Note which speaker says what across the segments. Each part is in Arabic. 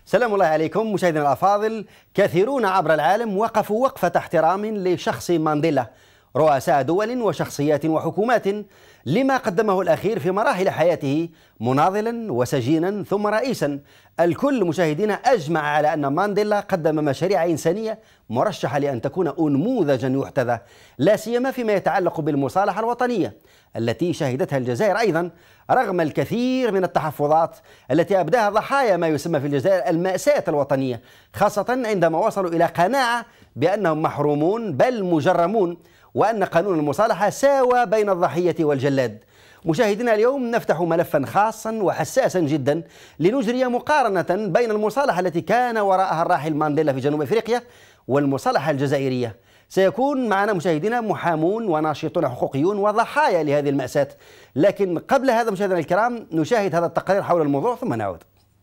Speaker 1: سلام الله عليكم مشاهدينا الأفاضل. كثيرون عبر العالم وقفوا وقفة احترام لشخص مانديلا، رؤساء دول وشخصيات وحكومات، لما قدمه الأخير في مراحل حياته مناضلا وسجينا ثم رئيسا. الكل مشاهدينا أجمع على أن مانديلا قدم مشاريع إنسانية مرشحة لأن تكون أنموذجا يحتذى، لا سيما فيما يتعلق بالمصالحة الوطنية التي شهدتها الجزائر أيضا رغم الكثير من التحفظات التي أبداها ضحايا ما يسمى في الجزائر المأساة الوطنية، خاصة عندما وصلوا إلى قناعة بأنهم محرومون بل مجرمون، وأن قانون المصالحة ساوى بين الضحية والجلاد. مشاهدينا اليوم نفتح ملفا خاصا وحساسا جدا لنجري مقارنة بين المصالحة التي كان وراءها الراحل مانديلا في جنوب أفريقيا والمصالحة الجزائرية. سيكون معنا مشاهدينا محامون وناشطون حقوقيون وضحايا لهذه المأساة، لكن قبل هذا مشاهدينا الكرام نشاهد هذا التقرير حول الموضوع ثم نعود.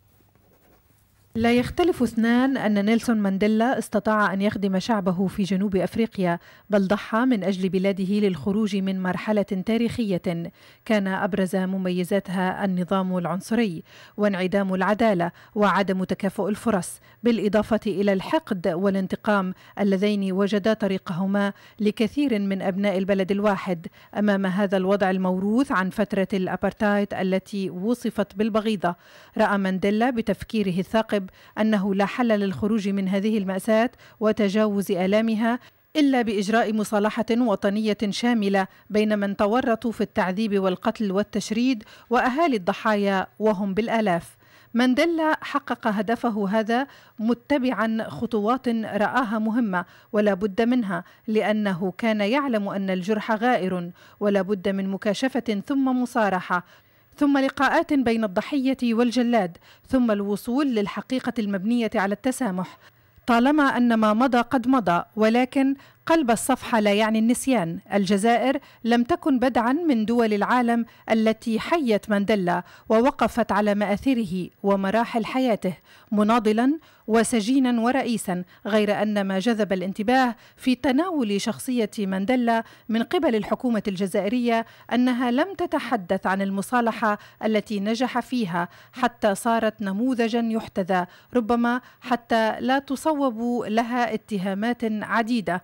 Speaker 2: لا يختلف اثنان أن نيلسون مانديلا استطاع أن يخدم شعبه في جنوب أفريقيا، بل ضحى من أجل بلاده للخروج من مرحلة تاريخية كان أبرز مميزاتها النظام العنصري وانعدام العدالة وعدم تكافؤ الفرص، بالإضافة إلى الحقد والانتقام اللذين وجدا طريقهما لكثير من أبناء البلد الواحد أمام هذا الوضع الموروث عن فترة الأبارتايد التي وصفت بالبغيضة. رأى مانديلا بتفكيره الثاقب أنه لا حل للخروج من هذه المأساة وتجاوز آلامها إلا بإجراء مصالحة وطنية شاملة بين من تورطوا في التعذيب والقتل والتشريد وأهالي الضحايا وهم بالآلاف. مانديلا حقق هدفه هذا متبعا خطوات رآها مهمة ولا بد منها، لأنه كان يعلم أن الجرح غائر ولا بد من مكاشفة ثم مصارحة ثم لقاءات بين الضحية والجلاد ثم الوصول للحقيقة المبنية على التسامح. طالما أن ما مضى قد مضى، ولكن قلب الصفحة لا يعني النسيان. الجزائر لم تكن بدعا من دول العالم التي حيت مانديلا ووقفت على مآثره ومراحل حياته مناضلا وسجينا ورئيسا، غير أن ما جذب الانتباه في تناول شخصية مانديلا من قبل الحكومة الجزائرية أنها لم تتحدث عن المصالحة التي نجح فيها حتى صارت نموذجا يحتذى، ربما حتى لا تصوب لها اتهامات عديدة.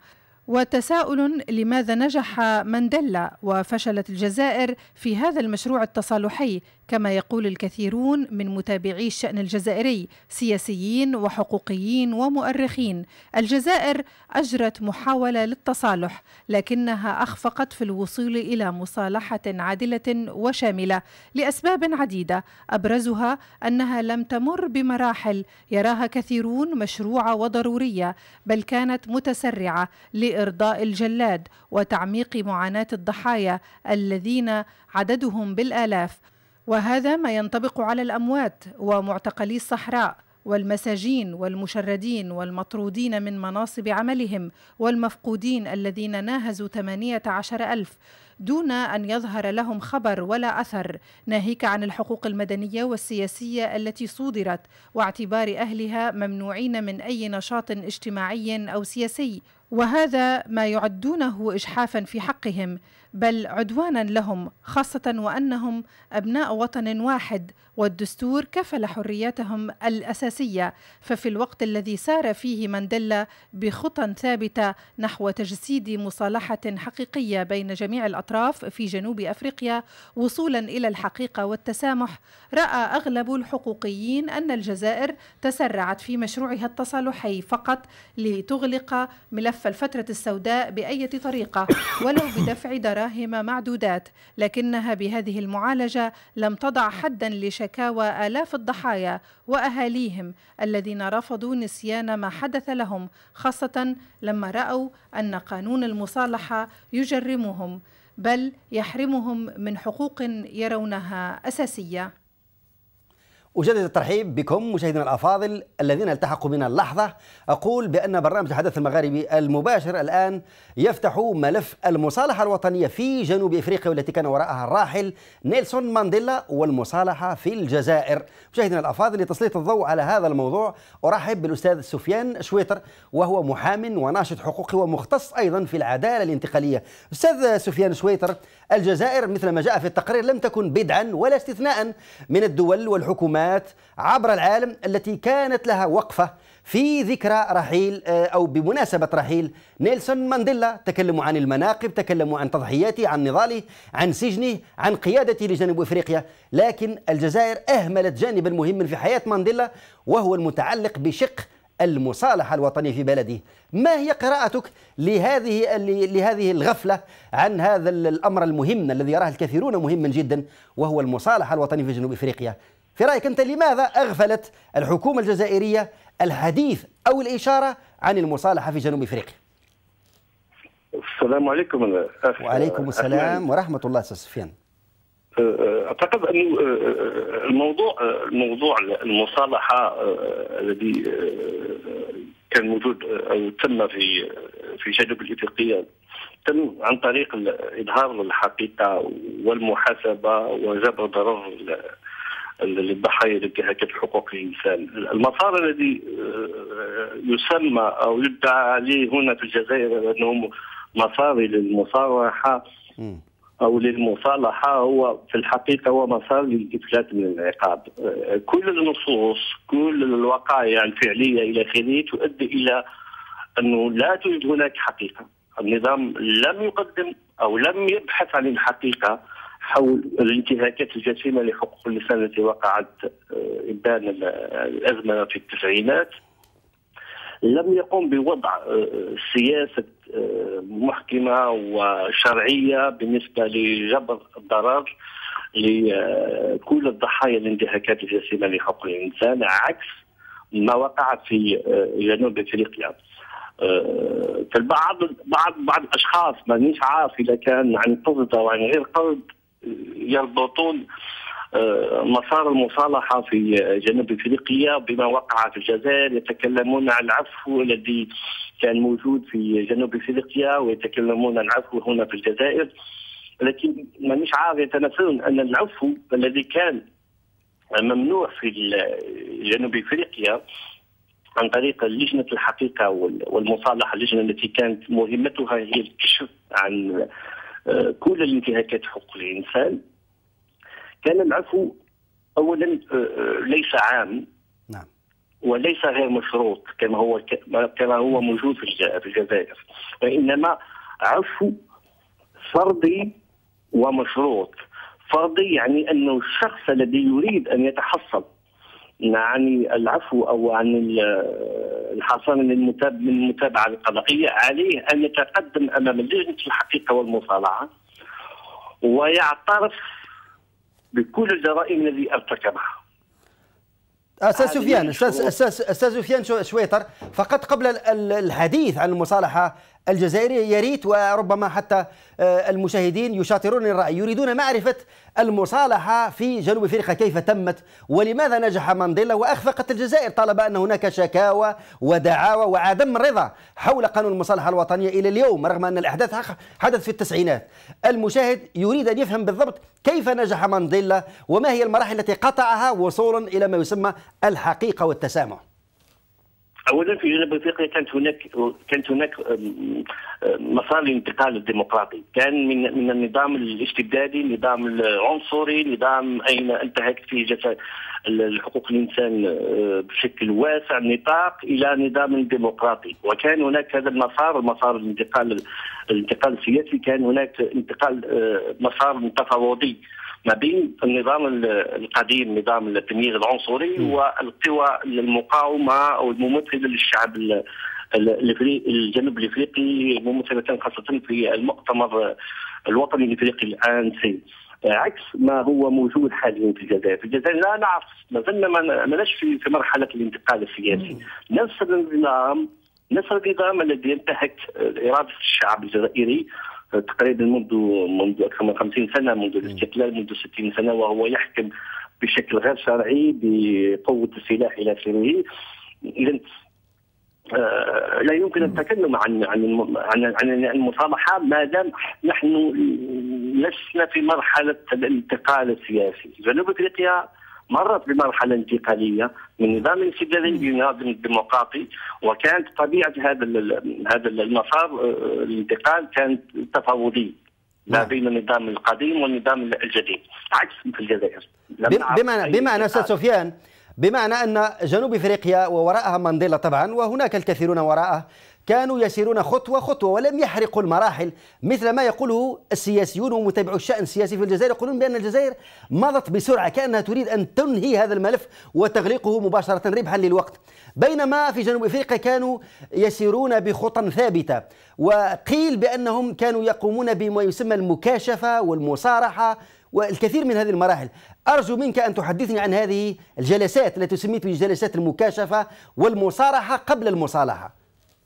Speaker 2: وتساؤل لماذا نجح مانديلا وفشلت الجزائر في هذا المشروع التصالحي كما يقول الكثيرون من متابعي الشأن الجزائري، سياسيين وحقوقيين ومؤرخين. الجزائر أجرت محاولة للتصالح لكنها أخفقت في الوصول إلى مصالحة عادلة وشاملة لأسباب عديدة، أبرزها أنها لم تمر بمراحل يراها كثيرون مشروعة وضرورية، بل كانت متسرعة لإرضاء الجلاد وتعميق معاناة الضحايا الذين عددهم بالآلاف، وهذا ما ينطبق على الأموات ومعتقلي الصحراء والمساجين والمشردين والمطرودين من مناصب عملهم والمفقودين الذين ناهزوا 18,000 دون أن يظهر لهم خبر ولا أثر، ناهيك عن الحقوق المدنية والسياسية التي صودرت واعتبار أهلها ممنوعين من أي نشاط اجتماعي أو سياسي، وهذا ما يعدونه إجحافا في حقهم بل عدوانا لهم، خاصة وأنهم أبناء وطن واحد والدستور كفل حرياتهم الأساسية. ففي الوقت الذي سار فيه مانديلا بخطى ثابتة نحو تجسيد مصالحة حقيقية بين جميع الأطراف في جنوب أفريقيا وصولا إلى الحقيقة والتسامح، رأى أغلب الحقوقيين أن الجزائر تسرعت في مشروعها التصالحي فقط لتغلق ملف الفترة السوداء بأي طريقة ولو بدفع دراهم معدودات، لكنها بهذه المعالجة لم تضع حدا لشكاوى آلاف الضحايا وأهاليهم الذين رفضوا نسيان ما حدث لهم، خاصة لما رأوا أن قانون المصالحة يجرمهم بل يحرمهم من حقوق يرونها أساسية.
Speaker 1: أجدد الترحيب بكم مشاهدينا الأفاضل الذين التحقوا بنا اللحظة. أقول بأن برنامج الحدث المغاربي المباشر الآن يفتح ملف المصالحة الوطنية في جنوب أفريقيا والتي كان وراءها الراحل نيلسون مانديلا والمصالحة في الجزائر. مشاهدينا الأفاضل لتسليط الضوء على هذا الموضوع أرحب بالأستاذ سفيان شويتر، وهو محام وناشط حقوقي ومختص أيضا في العدالة الانتقالية. أستاذ سفيان شويتر، الجزائر مثل ما جاء في التقرير لم تكن بدعا ولا استثناء من الدول والحكومات عبر العالم التي كانت لها وقفة في ذكرى رحيل أو بمناسبة رحيل نيلسون مانديلا. تكلموا عن المناقب، تكلموا عن تضحياته، عن نضاله، عن سجنه، عن قيادته لجنوب أفريقيا، لكن الجزائر أهملت جانبا مهما في حياة مانديلا وهو المتعلق بشق المصالحة الوطنية في بلده. ما هي قراءتك لهذه الغفلة عن هذا الأمر المهم الذي يراه الكثيرون مهما جدا وهو المصالحة الوطنية في جنوب أفريقيا؟ في رأيك أنت لماذا أغفلت الحكومة الجزائرية الحديث أو الإشارة عن المصالحة في جنوب أفريقيا؟
Speaker 3: السلام عليكم.
Speaker 1: وعليكم السلام ورحمة الله. أستاذ سفيان،
Speaker 3: أعتقد أن الموضوع المصالحة الذي كان موجود أو تم في جنوب أفريقيا تم عن طريق إظهار الحقيقة والمحاسبة وجبر ضرر للضحايا لانتهاكات حقوق الإنسان. المسار الذي يسمى أو يدعى عليه هنا في الجزائر أنه مسار للمصالحة أو للمصالحة هو في الحقيقة هو مسار للإفلات من العقاب. كل النصوص، كل الوقائع الفعلية إلى آخره تؤدي إلى أنه لا توجد هناك حقيقة. النظام لم يقدم أو لم يبحث عن الحقيقة حول الانتهاكات الجسيمة لحقوق الإنسان التي وقعت إبان الأزمة في التسعينات. لم يقم بوضع سياسة محكمة وشرعية بالنسبة لجبر الضرر لكل الضحايا الانتهاكات الجسيمة لحقوق الإنسان عكس ما وقع في جنوب أفريقيا. فالبعض بعض الأشخاص مانيش عارف إذا كان عن قصد أو عن غير قصد يربطون مسار المصالحة في جنوب أفريقيا بما وقع في الجزائر. يتكلمون عن العفو الذي كان موجود في جنوب أفريقيا ويتكلمون عن العفو هنا في الجزائر، لكن مانيش عارف يتناسون أن العفو الذي كان ممنوع في جنوب أفريقيا عن طريق لجنة الحقيقة والمصالحة، اللجنة التي كانت مهمتها هي الكشف عن كل الانتهاكات حقوق الإنسان، كان العفو أولا ليس عام وليس غير مشروط كما هو موجود في الجزائر، وإنما عفو فردي ومشروط. فردي يعني أنه الشخص الذي يريد أن يتحصل عن العفو أو عن الحصان من المتابعة القضائية عليه أن يتقدم أمام لجنة الحقيقة والمصالحة ويعترف بكل الجرائم التي ارتكبها.
Speaker 1: أستاذ سفيان شويطر، فقط قبل الحديث عن المصالحة الجزائرية يريد وربما حتى المشاهدين يشاطرون الرأي يريدون معرفة المصالحة في جنوب أفريقيا كيف تمت ولماذا نجح مانديلا وأخفقت الجزائر طالب أن هناك شكاوى ودعاوى وعدم رضا حول قانون المصالحة الوطنية إلى اليوم رغم أن الأحداث حدث في التسعينات. المشاهد يريد أن يفهم بالضبط كيف نجح مانديلا وما هي المراحل التي قطعها وصولا إلى ما يسمى الحقيقة والتسامح.
Speaker 3: اولا في جنوب افريقيا كانت هناك مسار الانتقال الديمقراطي، كان من النظام الاستبدادي، النظام العنصري، نظام اين انتهكت فيه حقوق الانسان بشكل واسع النطاق الى نظام ديمقراطي. وكان هناك هذا مسار الانتقال السياسي، كان هناك انتقال مسار تفاوضي ما بين النظام القديم نظام التمييز العنصري والقوى المقاومه او الممثله للشعب الجنوب الافريقي ممثله خاصه في المؤتمر الوطني الافريقي الانسي، عكس ما هو موجود حاليا في الجزائر. في الجزائر لا نعرف، ما زلنا ما في مرحله الانتقال السياسي. نفس النظام الذي انتهك اراده الشعب الجزائري تقريبا منذ اكثر من 50 سنه، منذ الاستقلال، منذ 60 سنه، وهو يحكم بشكل غير شرعي بقوه السلاح الى اخره. اذا لا يمكن التكلم عن المصالحه ما دام نحن لسنا في مرحله الانتقال السياسي. جنوب افريقيا مرت بمرحله انتقاليه من نظام استبدادي الى نظام ديمقراطي، وكانت طبيعه هذا المسار الانتقال كانت تفاوضي. لا بين النظام القديم والنظام الجديد، عكس في الجزائر.
Speaker 1: بمعنى أستاذ سفيان، بمعنى أن جنوب أفريقيا ووراءها مانديلا طبعا وهناك الكثيرون وراءه كانوا يسيرون خطوة خطوة ولم يحرقوا المراحل مثل ما يقوله السياسيون ومتابعو الشأن السياسي في الجزائر. يقولون بأن الجزائر مضت بسرعة كأنها تريد أن تنهي هذا الملف وتغلقه مباشرة ربحا للوقت، بينما في جنوب أفريقيا كانوا يسيرون بخطى ثابتة، وقيل بأنهم كانوا يقومون بما يسمى المكاشفة والمصارحة والكثير من هذه المراحل. أرجو منك أن تحدثني عن هذه الجلسات التي سميت بجلسات المكاشفة والمصارحة قبل المصالحة.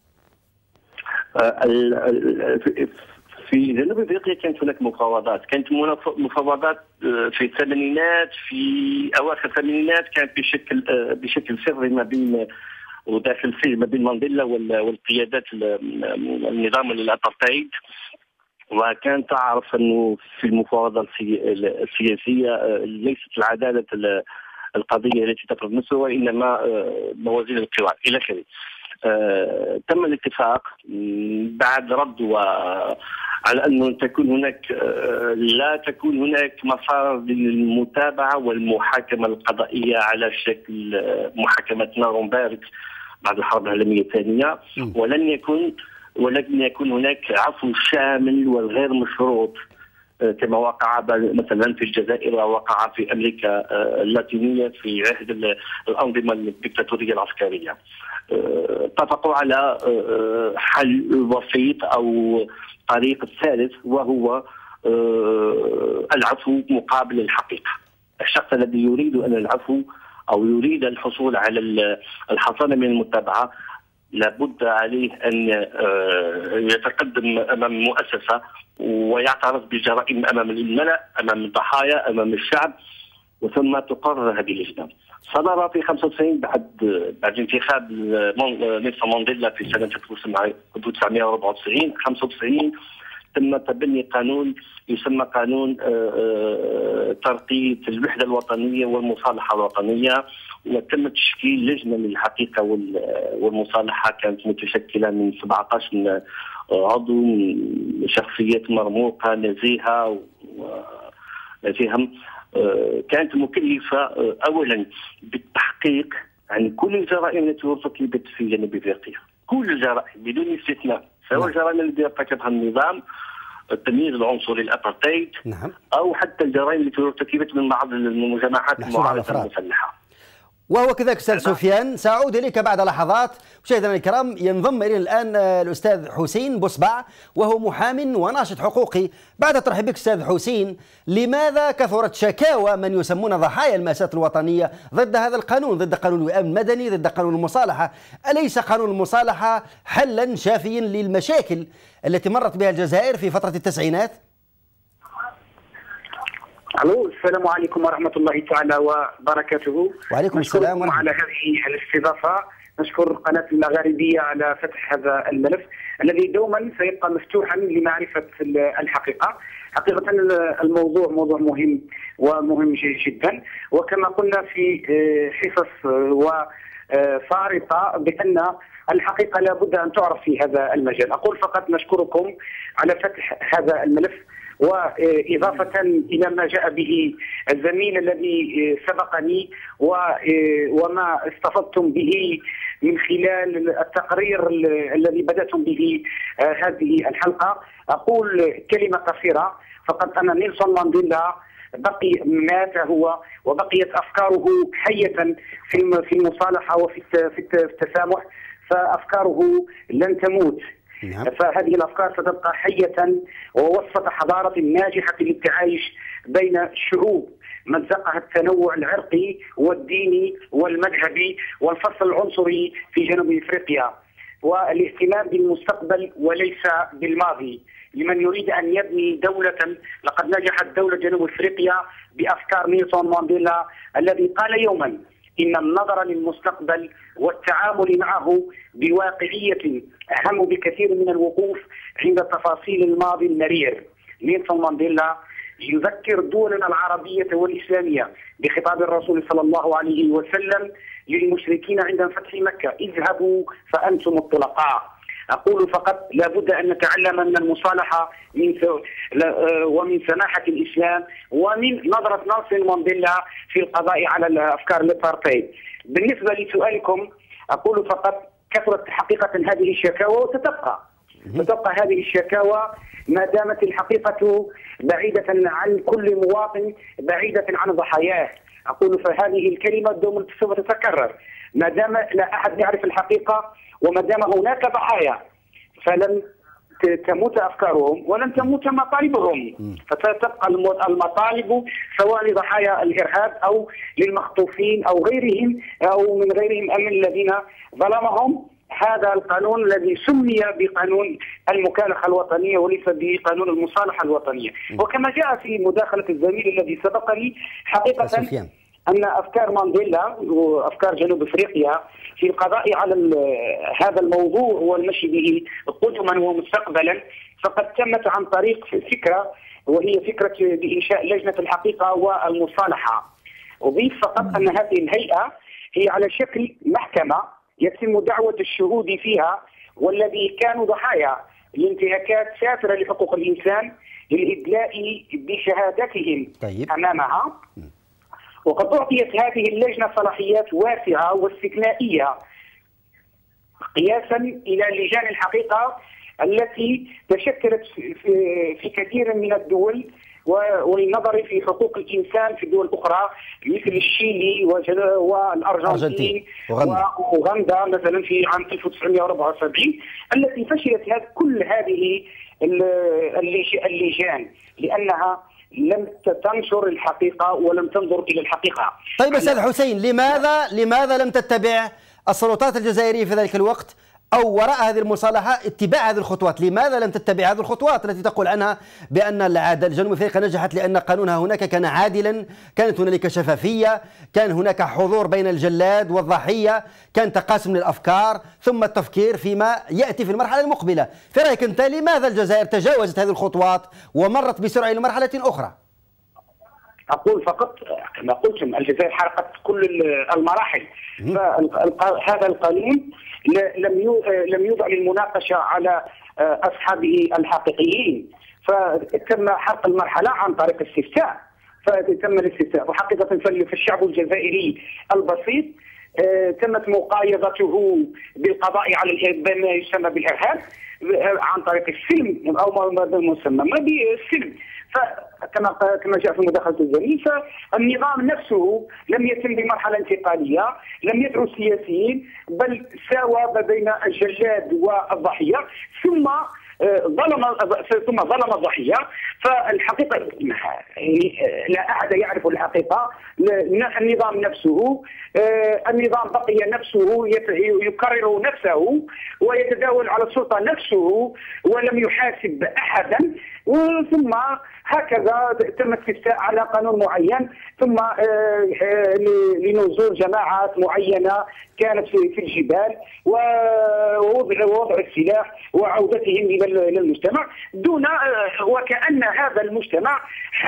Speaker 3: في جنوب افريقيا كانت هناك مفاوضات، كانت مفاوضات في الثمانينات، في اواخر الثمانينات، كانت بشكل سري ما بين وداخل السجن ما بين مانديلا والقيادات النظام الابارتايد. وكان تعرف انه في المفاوضات السياسيه ليست العداله القضيه التي تفرض نفسها، وانما موازين القوى الى اخره. تم الاتفاق بعد رد على أنه تكون هناك لا تكون هناك مسار للمتابعة والمحاكمة القضائية على شكل محاكمة نورنبيرغ بعد الحرب العالمية الثانية، ولن يكون هناك عفو شامل والغير مشروط كما وقع مثلا في الجزائر ووقع في امريكا اللاتينيه في عهد الانظمه الدكتاتوريه العسكريه. اتفقوا على حل وسيط او طريق الثالث، وهو العفو مقابل الحقيقه. الشخص الذي يريد ان العفو او يريد الحصول على الحصانه من المتابعه لابد عليه ان يتقدم امام المؤسسه ويعترف بالجرائم امام الملأ، امام الضحايا، امام الشعب، وثم تقرر هذه اللجنه. صدر في 95 بعد انتخاب نيلسون مانديلا في سنه 1994 95 تم تبني قانون يسمى قانون ترقية الوحدة الوطنية والمصالحة الوطنية، وتم تشكيل لجنة للحقيقة والمصالحة كانت متشكلة من 17 عضو من شخصيات مرموقة نزيهة كانت مكلفة أولا بالتحقيق عن كل الجرائم التي ارتكبت في جنوب افريقيا، كل الجرائم بدون استثناء، سواء الجرائم التي ارتكبها النظام التمييز العنصري الابارتايد او حتى الجرائم التي ارتكبت من بعض الجماعات المعارضه المسلحه.
Speaker 1: وهو كذلك أستاذ سفيان، سأعود إليك بعد لحظات. مشاهدينا الكرام، ينضم إلينا الآن الأستاذ حسين بوصبع وهو محام وناشط حقوقي. بعد ترحيب بك أستاذ حسين، لماذا كثرت شكاوى من يسمون ضحايا المأساة الوطنية ضد هذا القانون، ضد قانون الوئام المدني، ضد قانون المصالحة؟ أليس قانون المصالحة حلا شافيا للمشاكل التي مرت بها الجزائر في فترة التسعينات؟
Speaker 4: الو، السلام عليكم ورحمه الله تعالى وبركاته.
Speaker 1: وعليكم السلام ورحمه
Speaker 4: الله. على هذه الاستضافه، نشكر قناه المغاربيه على فتح هذا الملف الذي دوما سيبقى مفتوحا لمعرفه الحقيقه. حقيقه الموضوع موضوع مهم ومهم جدا، وكما قلنا في حصص وفارطه بان الحقيقه لابد ان تعرف في هذا المجال. اقول فقط نشكركم على فتح هذا الملف، وإضافة إلى ما جاء به الزميل الذي سبقني وما استفدتم به من خلال التقرير الذي بدأتم به هذه الحلقة. أقول كلمة قصيرة فقط. أن نيلسون مانديلا مات هو، وبقيت أفكاره حية في المصالحة وفي التسامح، فأفكاره لن تموت. فهذه الأفكار ستبقى حية ووسط حضارة ناجحة للتعايش بين الشعوب مزقها التنوع العرقي والديني والمذهبي والفصل العنصري في جنوب افريقيا، والاهتمام بالمستقبل وليس بالماضي. لمن يريد ان يبني دولة، لقد نجحت دولة جنوب افريقيا بافكار نيلسون مانديلا الذي قال يوما إن النظر للمستقبل والتعامل معه بواقعية أهم بكثير من الوقوف عند تفاصيل الماضي المرير. نيلسون مانديلا يذكر دولنا العربية والإسلامية بخطاب الرسول صلى الله عليه وسلم للمشركين عند فتح مكة: اذهبوا فأنتم الطلقاء. أقول فقط لابد أن نتعلم من المصالحة ومن سماحة الإسلام ومن نظرة نيلسون مانديلا في القضاء على الأفكار الابارتايد. بالنسبة لسؤالكم أقول فقط كثرت حقيقة هذه الشكاوى وستبقى هذه الشكاوى ما دامت الحقيقة بعيدة عن كل مواطن، بعيدة عن ضحاياه. أقول فهذه الكلمة دوما سوف تتكرر ما دام لا أحد يعرف الحقيقة، وما دام هناك ضحايا فلن تموت أفكارهم ولن تموت مطالبهم، فستبقى المطالب سواء لضحايا الإرهاب أو للمخطوفين أو غيرهم أو من غيرهم من الذين ظلمهم هذا القانون الذي سمي بقانون المكالحة الوطنية وليس بقانون المصالحة الوطنية. وكما جاء في مداخلة الزميل الذي سبقني حقيقة أن أفكار مانديلا وأفكار جنوب أفريقيا في القضاء على هذا الموضوع والمشي به قدما ومستقبلا فقد تمت عن طريق فكرة، وهي فكرة بإنشاء لجنة الحقيقة والمصالحة. أضيف فقط أن هذه الهيئة هي على شكل محكمة يتم دعوة الشهود فيها والذي كانوا ضحايا لانتهاكات سافرة لحقوق الإنسان للإدلاء بشهادتهم أمامها. وقد أعطيت هذه اللجنة صلاحيات واسعة واستثنائية قياسا إلى لجان الحقيقة التي تشكلت في كثير من الدول والنظر في حقوق الإنسان في الدول الأخرى مثل الشيلي والأرجنتين وأوغندا مثلا في عام 1974 التي فشلت كل هذه اللجان لأنها لم تنشر الحقيقة ولم تنظر إلى الحقيقة.
Speaker 1: طيب أستاذ حسين، لماذا لم تتبع السلطات الجزائرية في ذلك الوقت أو وراء هذه المصالحة اتباع هذه الخطوات؟ لماذا لم تتبع هذه الخطوات التي تقول عنها بأن جنوب أفريقيا نجحت لأن قانونها هناك كان عادلا، كانت هنالك شفافية، كان هناك حضور بين الجلاد والضحية، كان تقاسم للأفكار ثم التفكير فيما يأتي في المرحلة المقبلة. في رأيك أنت لماذا الجزائر تجاوزت هذه الخطوات ومرت بسرعة إلى مرحلة أخرى؟
Speaker 4: أقول فقط كما قلتم الجزائر حرقت كل المراحل. فهذا القانون لم يوضع للمناقشة على أصحابه الحقيقيين، فتم حرق المرحلة عن طريق استفتاء، فتم الاستفتاء. وحقيقة في الشعب الجزائري البسيط تمت مقايضته بالقضاء على ما يسمى بالإرهاب عن طريق السلم أو ما يسمى بالسلم. فكما جاء في مداخلة الزميل فالنظام نفسه لم يتم بمرحلة انتقالية، لم يدعو السياسيين بل ساوى بين الجلاد والضحية ثم ظلم الضحية. فالحقيقة يعني لا أحد يعرف الحقيقة. النظام نفسه النظام بقي نفسه يكرر نفسه ويتداول على السلطة نفسه ولم يحاسب أحدا. ثم هكذا تم استفتاء على قانون معين ثم لنزول جماعات معينة كانت في الجبال ووضع السلاح وعودتهم إلى المجتمع دون وكأن هذا المجتمع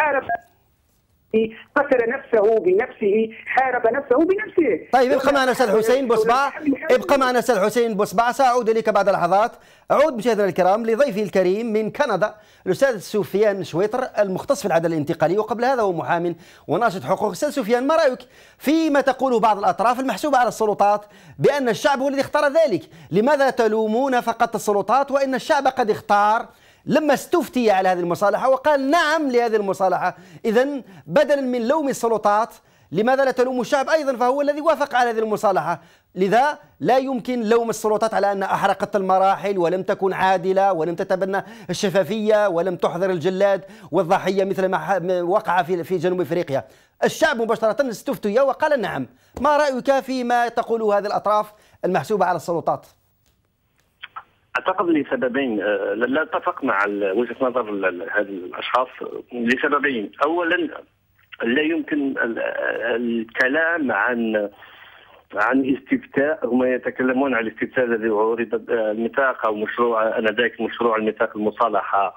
Speaker 4: قتل نفسه بنفسه، حارب نفسه بنفسه.
Speaker 1: طيب ابقى معنا أستاذ حسين بوصبع، سأعود إليك بعد لحظات. أعود مشاهدينا الكرام لضيفي الكريم من كندا الأستاذ سفيان شويطر المختص في العدالة الانتقالية وقبل هذا هو محامٍ وناشط حقوق. أستاذ سفيان، ما رأيك فيما تقوله بعض الأطراف المحسوبة على السلطات بأن الشعب هو الذي اختار ذلك؟ لماذا تلومون فقط السلطات وإن الشعب قد اختار لما استفتي على هذه المصالحة وقال نعم لهذه المصالحة؟ إذن بدلا من لوم السلطات لماذا لا تلوم الشعب أيضا فهو الذي وافق على هذه المصالحة؟ لذا لا يمكن لوم السلطات على أن أحرقت المراحل ولم تكن عادلة ولم تتبنى الشفافية ولم تحضر الجلاد والضحية مثل ما وقع في جنوب أفريقيا. الشعب مباشرة استفتي وقال نعم. ما رأيك فيما تقوله هذه الأطراف المحسوبة على السلطات؟
Speaker 3: أعتقد لسببين. لا أتفق مع وجهة نظر هذه الأشخاص لسببين. أولا لا يمكن الكلام عن استفتاء. هم يتكلمون عن الاستفتاء الذي عرض الميثاق أو مشروع آنذاك مشروع الميثاق المصالحة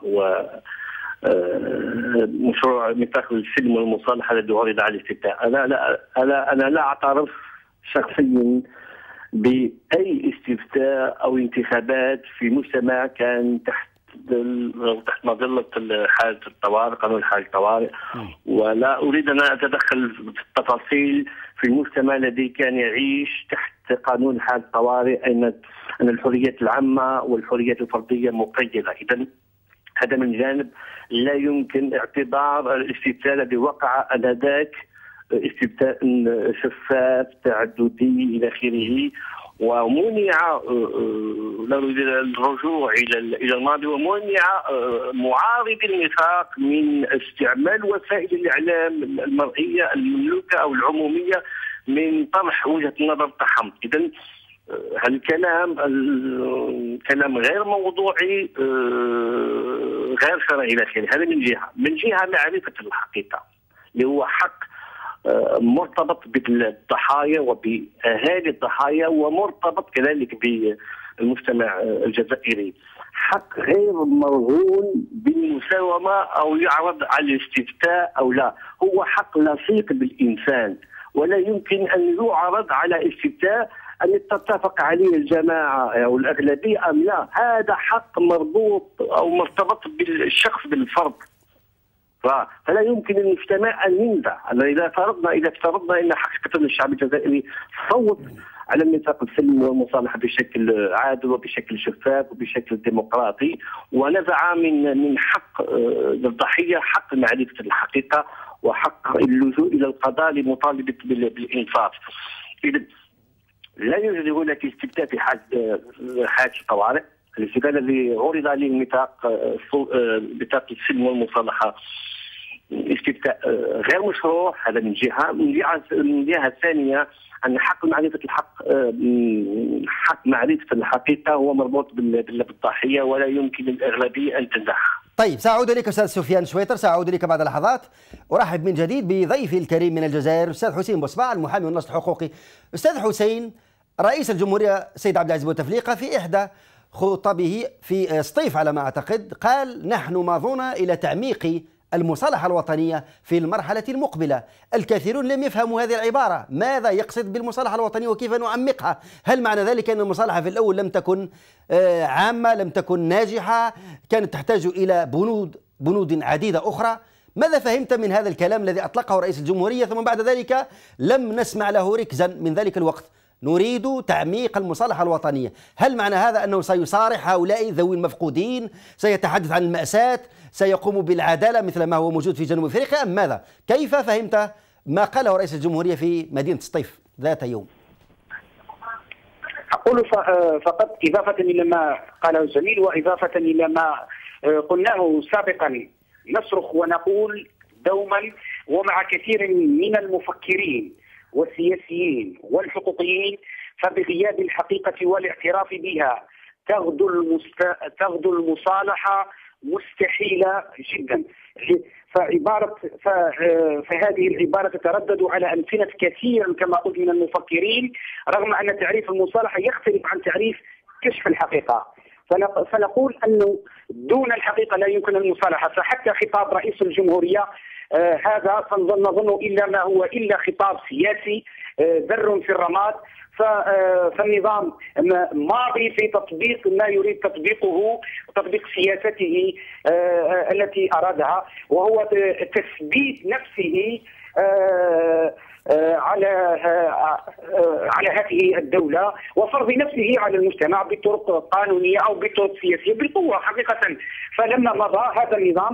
Speaker 3: ومشروع ميثاق السلم والمصالحة الذي عرض على الاستفتاء. أنا لا أعترف شخصيا بأي استفتاء أو انتخابات في مجتمع كان تحت مظلة حالة الطوارئ، قانون حالة الطوارئ. ولا أريد أن أتدخل في التفاصيل في المجتمع الذي كان يعيش تحت قانون حالة الطوارئ، أن الحريات العامة والحريات الفردية مقيدة. إذن هذا من جانب. لا يمكن اعتبار الاستفتاء الذي وقع آنذاك استفتاء شفاف تعددي إلى آخره، ومنع الرجوع الى الماضي، ومنع معارضي النفاق من استعمال وسائل الاعلام المرئيه المملوكه او العموميه من طرح وجهه النظر تاعهم. اذا هالكلام كلام غير موضوعي، غير شرعي الى اخره. هذا من جهه. من جهه معرفه الحقيقه اللي هو حق مرتبط بالضحايا وبأهالي الضحايا، ومرتبط كذلك بالمجتمع الجزائري. حق غير مرهون بالمساومة أو يعرض على الاستفتاء أو لا، هو حق لصيق بالإنسان، ولا يمكن أن يعرض على استفتاء أن تتفق عليه الجماعة أو الأغلبية أم لا. هذا حق مربوط أو مرتبط بالشخص بالفرد، فلا يمكن للمجتمع ان ينزع. اذا افترضنا ان حقيقه الشعب الجزائري صوت على ميثاق السلم والمصالحه بشكل عادل وبشكل شفاف وبشكل ديمقراطي، ونزع من حق الضحيه حق معرفه الحقيقه وحق اللجوء الى القضاء لمطالبه بالانصاف. اذا لا يوجد هناك استفتاء في حاله الطوارئ. الاستفتاء الذي عرض عليه ميثاق السلم والمصالحة استفتاء غير مشروع. هذا من جهة. من جهة الثانية أن حق معرفة الحق، حق معرفة الحقيقة هو مربوط بالضحية، ولا يمكن للأغلبية أن تنزعها.
Speaker 1: طيب، سأعود إليك أستاذ سفيان شويتر، سأعود إليك بعد لحظات. أرحب من جديد بضيفي الكريم من الجزائر أستاذ حسين بوصباع، المحامي والناشط الحقوقي. أستاذ حسين، رئيس الجمهورية السيد عبد العزيز بوتفليقة في إحدى خطبه في سطيف على ما أعتقد قال: نحن ماضون إلى تعميق المصالحة الوطنية في المرحلة المقبلة. الكثيرون لم يفهموا هذه العبارة، ماذا يقصد بالمصالحة الوطنية وكيف نعمقها؟ هل معنى ذلك أن المصالحة في الأول لم تكن عامة، لم تكن ناجحة، كانت تحتاج إلى بنود عديدة أخرى؟ ماذا فهمت من هذا الكلام الذي أطلقه رئيس الجمهورية ثم بعد ذلك لم نسمع له ركزا من ذلك الوقت؟ نريد تعميق المصالحة الوطنية. هل معنى هذا أنه سيصارح هؤلاء ذوي المفقودين، سيتحدث عن المأساة، سيقوم بالعدالة مثل ما هو موجود في جنوب أفريقيا، أم ماذا؟ كيف فهمت ما قاله رئيس الجمهورية في مدينة سطيف ذات يوم؟
Speaker 4: أقول فقط إضافة إلى ما قاله الزميل وإضافة إلى ما قلناه سابقا، نصرخ ونقول دوما ومع كثير من المفكرين والسياسيين والحقوقيين، فبغياب الحقيقة والاعتراف بها تغدو المصالحة مستحيلة جدا. فهذه العبارة تتردد على ألسنة كثير كما قلت من المفكرين، رغم أن تعريف المصالحة يختلف عن تعريف كشف الحقيقة. فنقول أنه دون الحقيقة لا يمكن المصالحة. فحتى خطاب رئيس الجمهورية هذا نظن إلا ما هو إلا خطاب سياسي ذر في الرماد. فالنظام ماضي في تطبيق ما يريد تطبيقه، تطبيق سياسته التي أرادها، وهو تثبيت نفسه على هذه الدولة وفرض نفسه على المجتمع بطرق قانونية أو بطرق سياسية بالقوة حقيقة. فلما مضى هذا النظام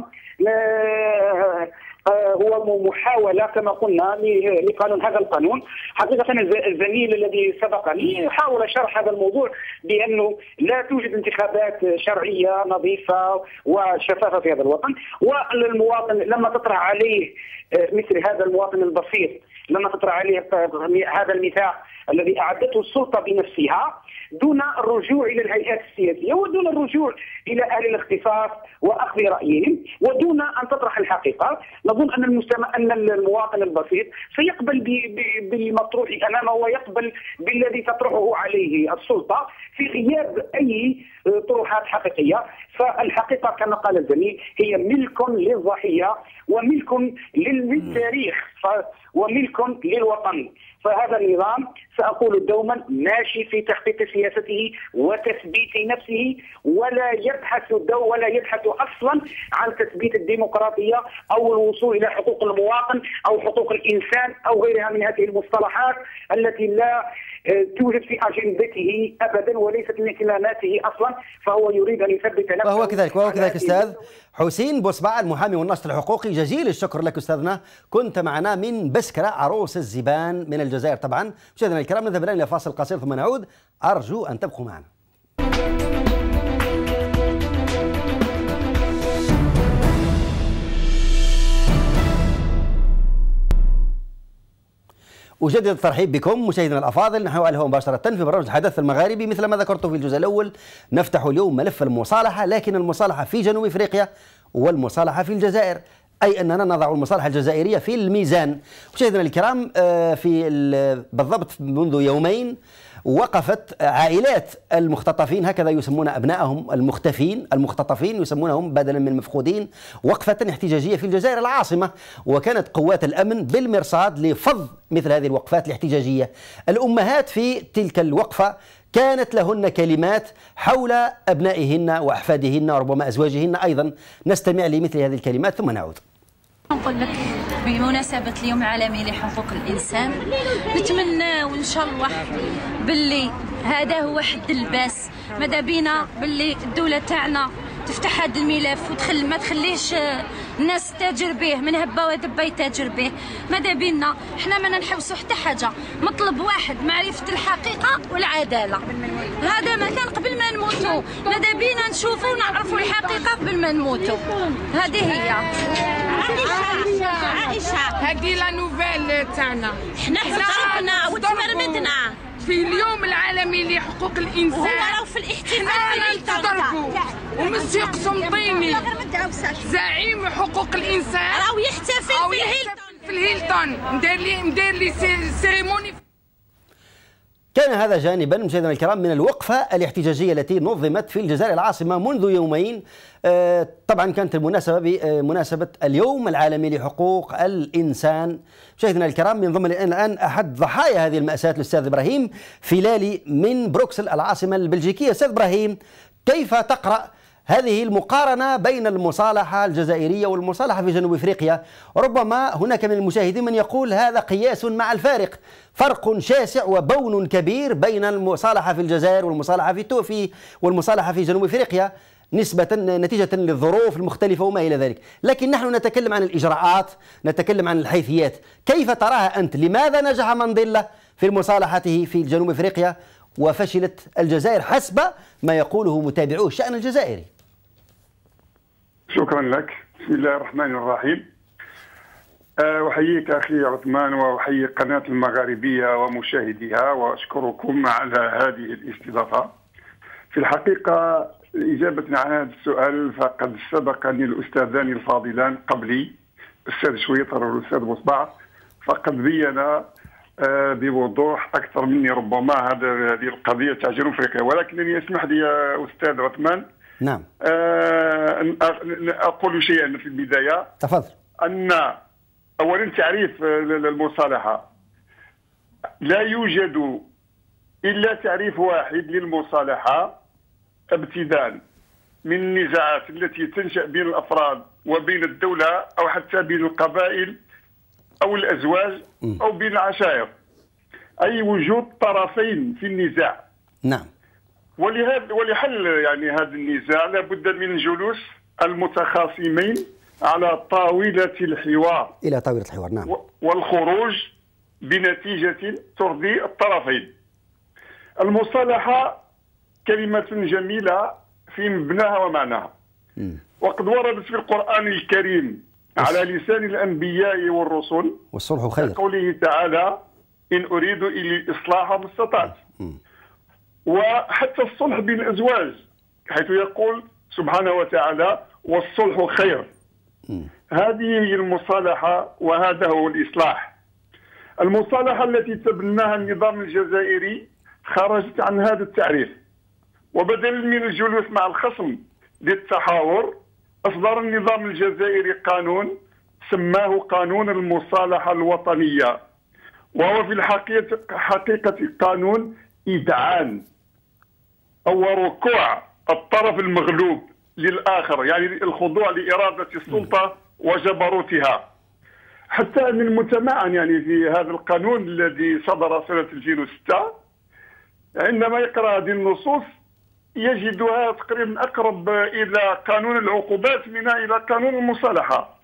Speaker 4: هو محاولة كما قلنا لقانون هذا القانون. حقيقة الزميل الذي سبقني حاول شرح هذا الموضوع بأنه لا توجد انتخابات شرعية نظيفة وشفافة في هذا الوطن، والمواطن لما تطرح عليه مثل هذا المواطن البسيط، لما تطرح عليه هذا الميثاق الذي أعدته السلطة بنفسها دون الرجوع إلى الهيئات السياسية ودون الرجوع إلى أهل الاختصاص وأخذ رأيهم ودون أن تطرح الحقيقة، نظن أن المواطن البسيط سيقبل بالمطروح أمامه ويقبل بالذي تطرحه عليه السلطة في غياب أي طروحات حقيقية. فالحقيقة كما قال الزميل هي ملك للضحية وملك للتاريخ وملك للوطن. فهذا النظام سأقول دوما ماشي في تحقيق سياسته وتثبيت نفسه، ولا يبحث أصلا عن تثبيت الديمقراطية أو الوصول إلى حقوق المواطن أو حقوق الإنسان أو غيرها من هذه المصطلحات التي لا توجد في أجندته أبدا وليست من اهتماماته أصلا، فهو يريد أن يثبت نفسه.
Speaker 1: وهو كذلك أستاذ حسين بوصبع المحامي والناشط الحقوقي، جزيل الشكر لك أستاذنا، كنت معنا من بسكرة عروس الزبان من الجزائر. طبعا مشاهدينا الكرام نذهب الآن إلى فاصل قصير ثم نعود، أرجو أن تبقوا معنا. أجدد الترحيب بكم مشاهدينا الأفاضل، نحن على الهواء مباشرة في برنامج الحدث المغاربي. مثل ما ذكرت في الجزء الأول، نفتح اليوم ملف المصالحة، لكن المصالحة في جنوب أفريقيا والمصالحة في الجزائر، أي أننا نضع المصالحة الجزائرية في الميزان. مشاهدينا الكرام، بالضبط منذ يومين وقفت عائلات المختطفين، هكذا يسمون أبنائهم المختطفين يسمونهم بدلا من المفقودين، وقفة احتجاجية في الجزائر العاصمة، وكانت قوات الأمن بالمرصاد لفض مثل هذه الوقفات الاحتجاجية. الأمهات في تلك الوقفة كانت لهن كلمات حول أبنائهن وأحفادهن وربما أزواجهن أيضا. نستمع لمثل هذه الكلمات ثم نعود.
Speaker 5: نقول لك بمناسبة اليوم العالمي لحقوق الإنسان، نتمنى وإن شاء الله باللي هذا هو حد الباس. ماذا بينا باللي الدولة تاعنا تفتح هذا الملف وتخل ما تخليش الناس تتاجر به من هبه ودبه يتاجر به. ماذا بينا احنا ما نحوسوا حتى حاجه، مطلب واحد معرفه الحقيقه والعداله. هذا ما كان قبل ما نموتوا، ماذا بينا نشوفوا ونعرفوا الحقيقه قبل ما نموتوا. هذه هي
Speaker 6: عائشه هذه لا نوفيل تاعنا. احنا حضرنا وتمرمدنا في اليوم العالمي لحقوق الانسان، هو راه في الاحتفال نضربوا ومسي قسنطيني زعيم حقوق الانسان راهو يحتفل في الهيلتون ندير لي سيريموني.
Speaker 1: كان هذا جانبا مشاهدينا الكرام من الوقفة الاحتجاجية التي نظمت في الجزائر العاصمة منذ يومين. طبعا كانت المناسبة بمناسبة اليوم العالمي لحقوق الإنسان. مشاهدينا الكرام، ينضم الآن أحد ضحايا هذه المأساة الأستاذ إبراهيم فيلالي من بروكسل العاصمة البلجيكية. أستاذ إبراهيم، كيف تقرأ هذه المقارنة بين المصالحة الجزائرية والمصالحة في جنوب أفريقيا؟ ربما هناك من المشاهدين من يقول هذا قياس مع الفارق، فرق شاسع وبون كبير بين المصالحة في الجزائر والمصالحة والمصالحة في جنوب أفريقيا نتيجة للظروف المختلفة وما إلى ذلك. لكن نحن نتكلم عن الإجراءات، نتكلم عن الحيثيات. كيف تراها أنت؟ لماذا نجح مانديلا في مصالحته في جنوب أفريقيا وفشلت الجزائر حسب ما يقوله متابعو الشأن الجزائري؟
Speaker 7: شكرا لك. بسم الله الرحمن الرحيم. أحييك أخي عثمان وأحيي قناة المغاربية ومشاهديها، وأشكركم على هذه الاستضافة. في الحقيقة إجابة عن هذا السؤال فقد سبقني الأستاذان الفاضلان قبلي، الأستاذ شويطر والأستاذ بوصبع، فقد بينا بوضوح أكثر مني ربما هذه القضية تاع جنوب أفريقيا. ولكنني اسمح لي يا أستاذ عثمان
Speaker 1: نعم
Speaker 7: أقول شيئا في البداية.
Speaker 1: تفضل.
Speaker 7: أن أولا تعريف المصالحة، لا يوجد إلا تعريف واحد للمصالحة ابتداء من النزاعات التي تنشأ بين الأفراد وبين الدولة أو حتى بين القبائل أو الأزواج أو بين العشائر، أي وجود طرفين في النزاع.
Speaker 1: نعم.
Speaker 7: ولحل يعني هذا النزاع لابد من جلوس المتخاصمين على طاولة الحوار،
Speaker 1: إلى طاولة الحوار. نعم.
Speaker 7: والخروج بنتيجة ترضي الطرفين. المصالحة كلمة جميلة في مبناها ومعناها، وقد وردت في القرآن الكريم على لسان الأنبياء والرسل،
Speaker 1: والصلح خير،
Speaker 7: قوله تعالى: إن أريد إلا الإصلاح ما استطعت. وحتى الصلح بين الأزواج حيث يقول سبحانه وتعالى: والصلح خير. هذه هي المصالحة وهذا هو الإصلاح. المصالحة التي تبناها النظام الجزائري خرجت عن هذا التعريف، وبدلا من الجلوس مع الخصم للتحاور أصدر النظام الجزائري قانون سماه قانون المصالحة الوطنية، وهو في حقيقة قانون إذعان أو ركوع الطرف المغلوب للآخر، يعني الخضوع لإرادة السلطة وجبروتها. حتى أن المتمعن يعني في هذا القانون الذي صدر سنة 2006 عندما يقرأ هذه النصوص يجدها تقريبا أقرب إلى قانون العقوبات منها إلى قانون المصالحة.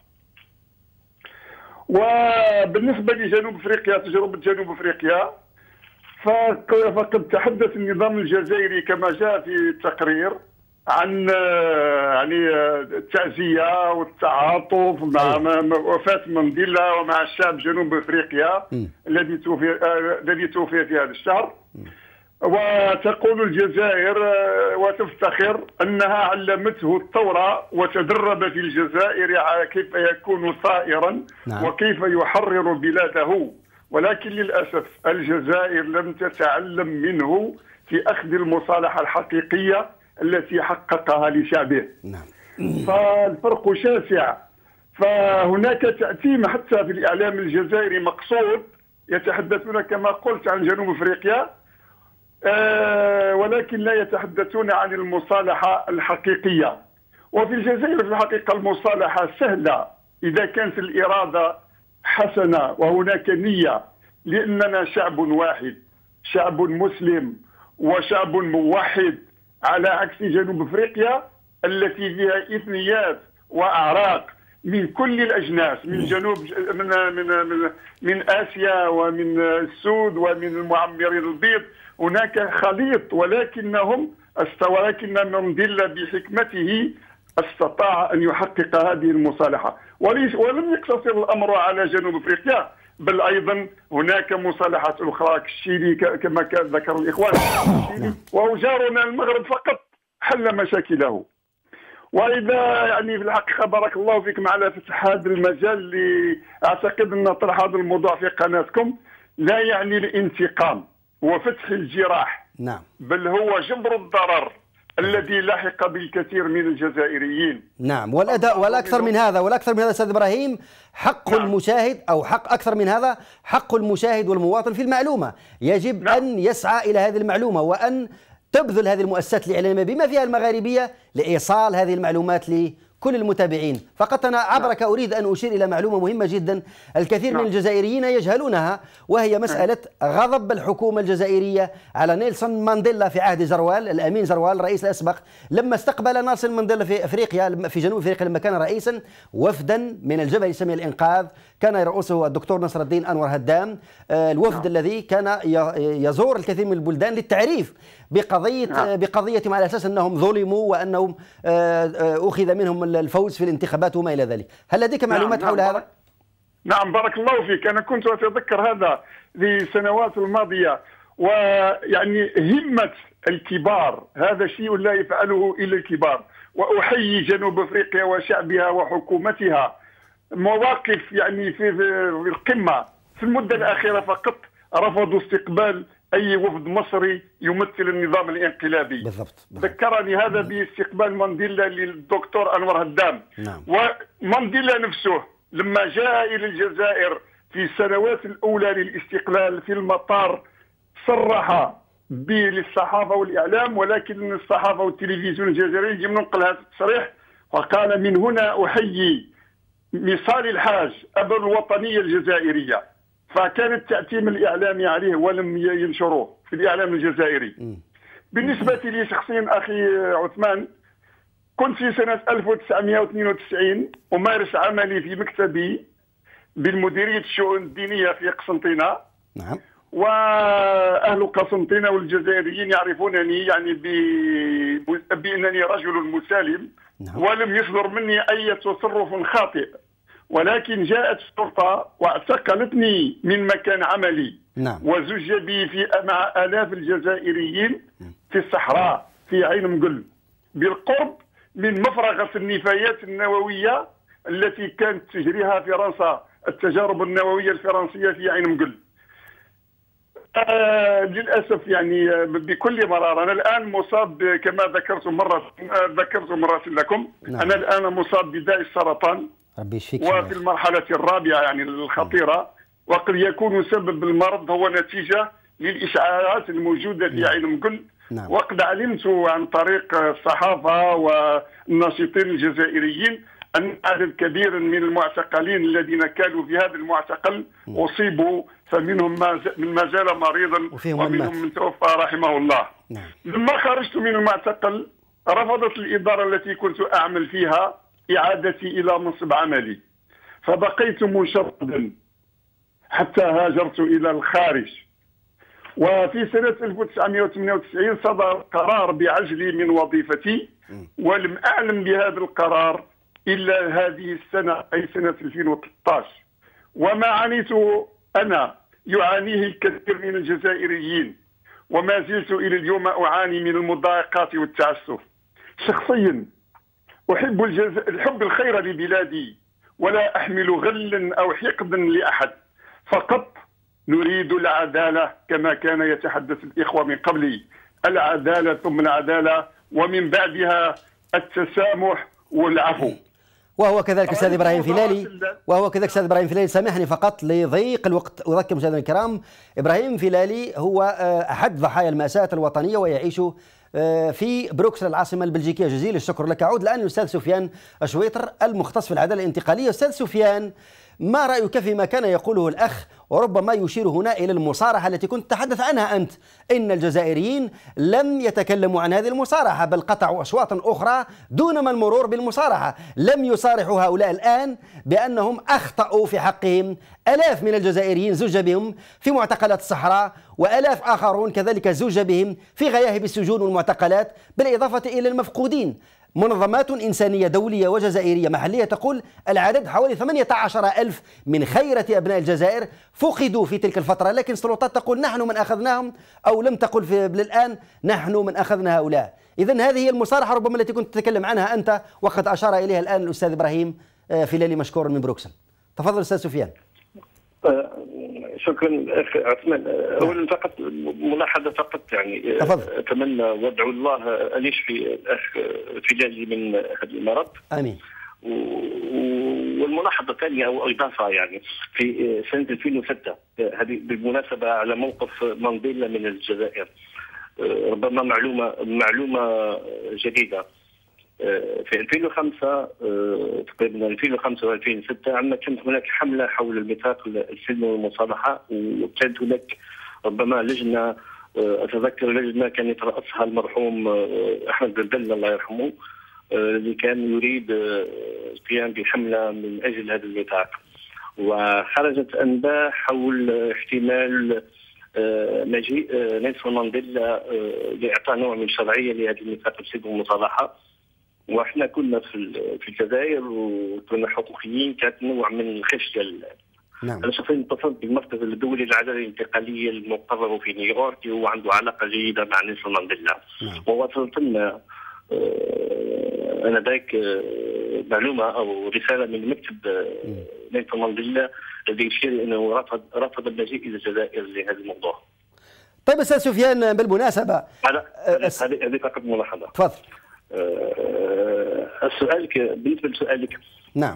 Speaker 7: وبالنسبة لجنوب أفريقيا، تجربة جنوب أفريقيا، فقد تحدث النظام الجزائري كما جاء في التقرير عن يعني التعزية والتعاطف مع وفاة مانديلا ومع الشعب جنوب أفريقيا الذي توفي في هذا الشهر. وتقول الجزائر وتفتخر أنها علمته الثورة وتدرب في الجزائر كيف يكون ثائرا وكيف يحرر بلاده، ولكن للأسف الجزائر لم تتعلم منه في أخذ المصالحة الحقيقية التي حققها لشعبه. فالفرق شاسع. فهناك تأتيم حتى في الإعلام الجزائري مقصود، يتحدثون كما قلت عن جنوب أفريقيا ولكن لا يتحدثون عن المصالحة الحقيقية. وفي الجزائر في الحقيقة المصالحة سهلة إذا كانت الإرادة حسنة وهناك نية، لأننا شعب واحد، شعب مسلم وشعب موحد، على عكس جنوب أفريقيا التي فيها إثنيات وأعراق من كل الأجناس، من جنوب من آسيا ومن السود ومن المعمرين البيض. هناك خليط، ولكن مانديلا بحكمته استطاع أن يحقق هذه المصالحة. ولم يقتصر الأمر على جنوب أفريقيا، بل أيضا هناك مصالحات أخرى كالشيلي كما ذكر الإخوان. وهو جارنا المغرب فقط حل مشاكله. وإذا يعني في الحقيقة بارك الله فيكم على فتح هذا المجال اللي أعتقد أن طرح هذا الموضوع في قناتكم لا يعني الانتقام وفتح الجراح، بل هو جبر الضرر الذي لحق بالكثير من الجزائريين.
Speaker 1: والأكثر من هذا أستاذ إبراهيم، حق المشاهد أو حق أكثر من هذا، حق المشاهد والمواطن في المعلومة. يجب أن يسعى إلى هذه المعلومة وأن تبذل هذه المؤسسات الإعلامية بما فيها المغاربية لإيصال هذه المعلومات لكل المتابعين. فقط أنا عبرك أريد أن أشير إلى معلومة مهمة جدا الكثير من الجزائريين يجهلونها، وهي مسألة غضب الحكومة الجزائرية على نيلسون مانديلا في عهد زروال، الأمين زروال الرئيس الأسبق، لما استقبل نيلسون مانديلا في أفريقيا، في جنوب أفريقيا لما كان رئيسا، وفدا من الجبهة الإسلامية للإنقاذ كان يرأسه الدكتور نصر الدين أنور هدام. الوفد الذي كان يزور الكثير من البلدان للتعريف بقضيتهم على أساس أنهم ظلموا وأنهم أخذ منهم الفوز في الانتخابات وما إلى ذلك. هل لديك معلومات حول هذا؟
Speaker 7: نعم بارك الله فيك. أنا كنت أتذكر هذا في السنوات الماضية، ويعني همة الكبار هذا شيء لا يفعله إلا الكبار. وأحيي جنوب أفريقيا وشعبها وحكومتها، مواقف يعني في القمة. في المدة الأخيرة فقط رفضوا استقبال أي وفد مصري يمثل النظام الانقلابي.
Speaker 1: بالضبط.
Speaker 7: ذكرني هذا باستقبال مانديلا للدكتور أنور هدام. ومانديلا نفسه لما جاء إلى الجزائر في السنوات الأولى للاستقلال في المطار صرح للصحافة والإعلام، ولكن الصحافة والتلفزيون الجزائري يجب ننقل هذا التصريح، وقال: من هنا أحيي مصالي الحاج أبو الوطنية الجزائرية. فكان التأتيم الإعلامي عليه ولم ينشروه في الإعلام الجزائري. بالنسبة لي شخصيا أخي عثمان، كنت في سنة 1992 أمارس عملي في مكتبي بالمديرية الشؤون الدينية في قسنطينة. وأهل قسنطينة والجزائريين يعرفونني يعني بأنني رجل مسالم، ولم يصدر مني أي تصرف خاطئ. ولكن جاءت الشرطة واعتقلتني من مكان عملي. وزج بي مع آلاف الجزائريين في الصحراء في عين مقل، بالقرب من مفرغة النفايات النووية التي كانت تجريها فرنسا، التجارب النووية الفرنسية في عين مقل. للأسف يعني بكل مرارة أنا الآن مصاب كما ذكرت مرة لكم. أنا الآن مصاب بداء السرطان،
Speaker 1: ربي يشفيك،
Speaker 7: وفي المرحلة الرابعة يعني الخطيرة. وقد يكون سبب المرض هو نتيجة للإشعاعات الموجودة في عين مقل. وقد علمت عن طريق الصحافة والناشطين الجزائريين أن عدد كبير من المعتقلين الذين كانوا في هذا المعتقل أصيبوا، فمنهم ما زال مريضا ومنهم من توفى رحمه الله. لما خرجت من المعتقل رفضت الإدارة التي كنت أعمل فيها إعادتي إلى منصب عملي، فبقيت مشردا حتى هاجرت إلى الخارج. وفي سنة 1998 صدر قرار بعزلي من وظيفتي، ولم أعلم بهذا القرار إلا هذه السنة، أي سنة 2013. وما عانيته أنا يعانيه الكثير من الجزائريين، وما زلت إلى اليوم أعاني من المضايقات والتعسف. شخصيا أحب الحب الخير لبلادي، ولا أحمل غلا أو حقدا لأحد، فقط نريد العدالة كما كان يتحدث الإخوة من قبلي، العدالة ثم العدالة ومن بعدها التسامح والعفو.
Speaker 1: وهو كذلك أستاذ إبراهيم فيلالي، سامحني فقط لضيق الوقت أذكر مشاهدينا الكرام، إبراهيم فيلالي هو أحد ضحايا المأساة الوطنية ويعيش في بروكسل العاصمة البلجيكية. جزيل الشكر لك. أعود الآن للأستاذ سفيان شويطر المختص في العدالة الانتقالية. أستاذ سفيان، ما رأيك فيما كان يقوله الأخ، وربما يشير هنا إلى المصارحة التي كنت تتحدث عنها أنت، إن الجزائريين لم يتكلموا عن هذه المصارحة بل قطعوا أشواطا أخرى دون ما المرور بالمصارحة، لم يصارحوا هؤلاء الآن بأنهم أخطأوا في حقهم. آلاف من الجزائريين زج بهم في معتقلات الصحراء، وآلاف آخرون كذلك زج بهم في غياهب السجون والمعتقلات، بالإضافة إلى المفقودين. منظمات إنسانية دولية وجزائرية محلية تقول العدد حوالي 18,000 من خيرة أبناء الجزائر فقدوا في تلك الفترة، لكن السلطات تقول نحن من أخذناهم، أو لم تقل الآن نحن من أخذنا هؤلاء. إذن هذه هي المصارحة ربما التي كنت تتكلم عنها أنت، وقد أشار إليها الآن الأستاذ إبراهيم فيلالي مشكورا من بروكسل. تفضل أستاذ سفيان.
Speaker 3: شكرا اخ عثمان. اولا فقط ملاحظه فقط، يعني اتمنى وادعو الله ان يشفي الاخ فيلالي من هذا المرض.
Speaker 1: امين.
Speaker 3: والملاحظه الثانيه او اضافه، يعني في سنه 2006 هذه بالمناسبه على موقف مانديلا من الجزائر، ربما معلومه جديده. في 2005 تقريبا 2005 و 2006 عندما كانت هناك حمله حول الميثاق السلم والمصالحه، وكانت هناك ربما لجنه، اتذكر لجنه كان يترأسها المرحوم احمد بن الله يرحمه، اللي كان يريد القيام بحمله من اجل هذا الميثاق. وخرجت انباء حول احتمال مجيء نيلسون مانديلا لاعطاء نوع من الشرعيه لهذا الميثاق السلم والمصالحه. واحنا كنا في الجزائر وكنا حقوقيين، كانت نوع من الخجل.
Speaker 1: نعم.
Speaker 3: انا شخصيا اتصلت بالمركز الدولي للعداله الانتقاليه المقرر في نيويورك، وهو عنده علاقه جيده مع نيلسون مانديلا.
Speaker 1: نعم.
Speaker 3: ووصلت لنا انا ذاك معلومه او رساله من مكتب نيلسون مانديلا الذي يشير انه رفض المجيء الى الجزائر لهذا الموضوع.
Speaker 1: طيب استاذ سفيان، بالمناسبه
Speaker 3: هذه فقط ملاحظه.
Speaker 1: تفضل.
Speaker 3: سؤالك بالنسبه لسؤالك،
Speaker 1: نعم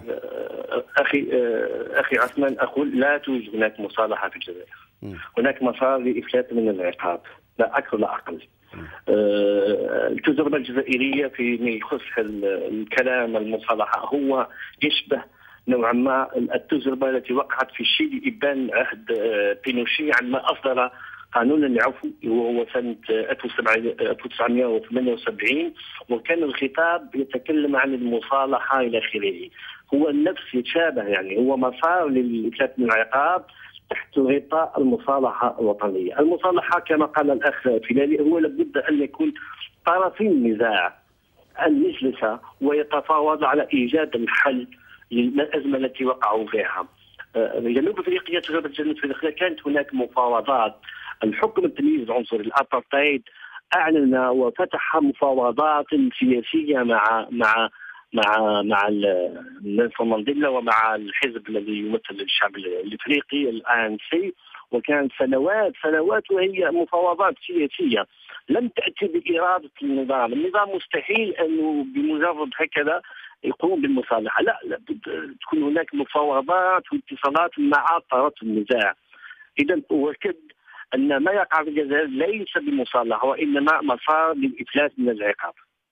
Speaker 3: اخي عثمان، اقول لا توجد هناك مصالحه في الجزائر. هناك مسار لافلات من العقاب، لا اكثر لا اقل. التجربه الجزائريه فيما يخص الكلام المصالحه هو يشبه نوعا ما التجربه التي وقعت في شيلي ابان عهد بينوشي عندما اصدر قانون العفو وهو سنة 1978، وكان الخطاب يتكلم عن المصالحة إلى آخره. هو النفس يتشابه، يعني هو مسار للإفلات من العقاب تحت غطاء المصالحة الوطنية. المصالحة كما قال الأخ فيلالي هو لابد أن يكون طرفي النزاع أن يجلس ويتفاوض على إيجاد الحل للأزمة التي وقعوا فيها. جنوب أفريقيا، تجربة جنوب أفريقيا كانت هناك مفاوضات. الحكم التمييز العنصري الابارتايد اعلن وفتح مفاوضات سياسيه مع نيلسون مانديلا ومع الحزب الذي يمثل الشعب الافريقي الانسي، وكانت سنوات وهي مفاوضات سياسيه لم تاتي باراده النظام. النظام مستحيل انه بمجرد هكذا يقوم بالمصالحه، لا تكون هناك مفاوضات واتصالات مع طرف النزاع. اذا اؤكد ان ما يقع في الجزائر ليس بمصالحه وانما مسار للافلاس من العقاب.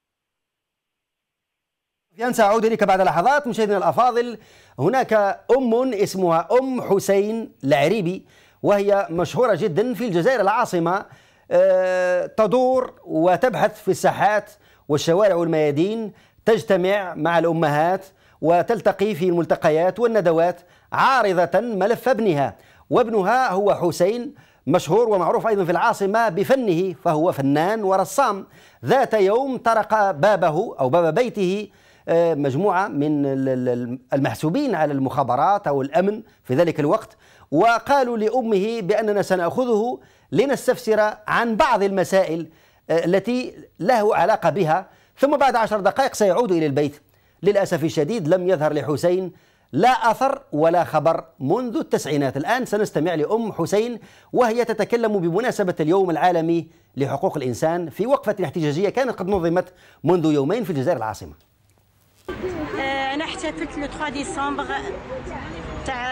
Speaker 1: سأعود إليك بعد لحظات. مشاهدينا الأفاضل، هناك اسمها حسين العريبي، وهي مشهورة جدا في الجزائر العاصمة، تدور وتبحث في الساحات والشوارع والميادين، تجتمع مع الأمهات وتلتقي في الملتقيات والندوات عارضة ملف ابنها. وابنها هو حسين، مشهور ومعروف أيضا في العاصمة بفنه، فهو فنان ورسام. ذات يوم طرق بابه أو باب بيته مجموعة من المحسوبين على المخابرات أو الأمن في ذلك الوقت، وقالوا لأمه بأننا سنأخذه لنستفسر عن بعض المسائل التي له علاقة بها، ثم بعد 10 دقائق سيعود إلى البيت. للأسف الشديد لم يظهر لحسين لا أثر ولا خبر منذ التسعينات. الآن سنستمع لأم حسين وهي تتكلم بمناسبة اليوم العالمي لحقوق الإنسان في وقفة احتجاجية كانت قد نظمت منذ يومين في الجزائر العاصمة.
Speaker 8: أنا احتفلت لو 3 ديسمبر تاع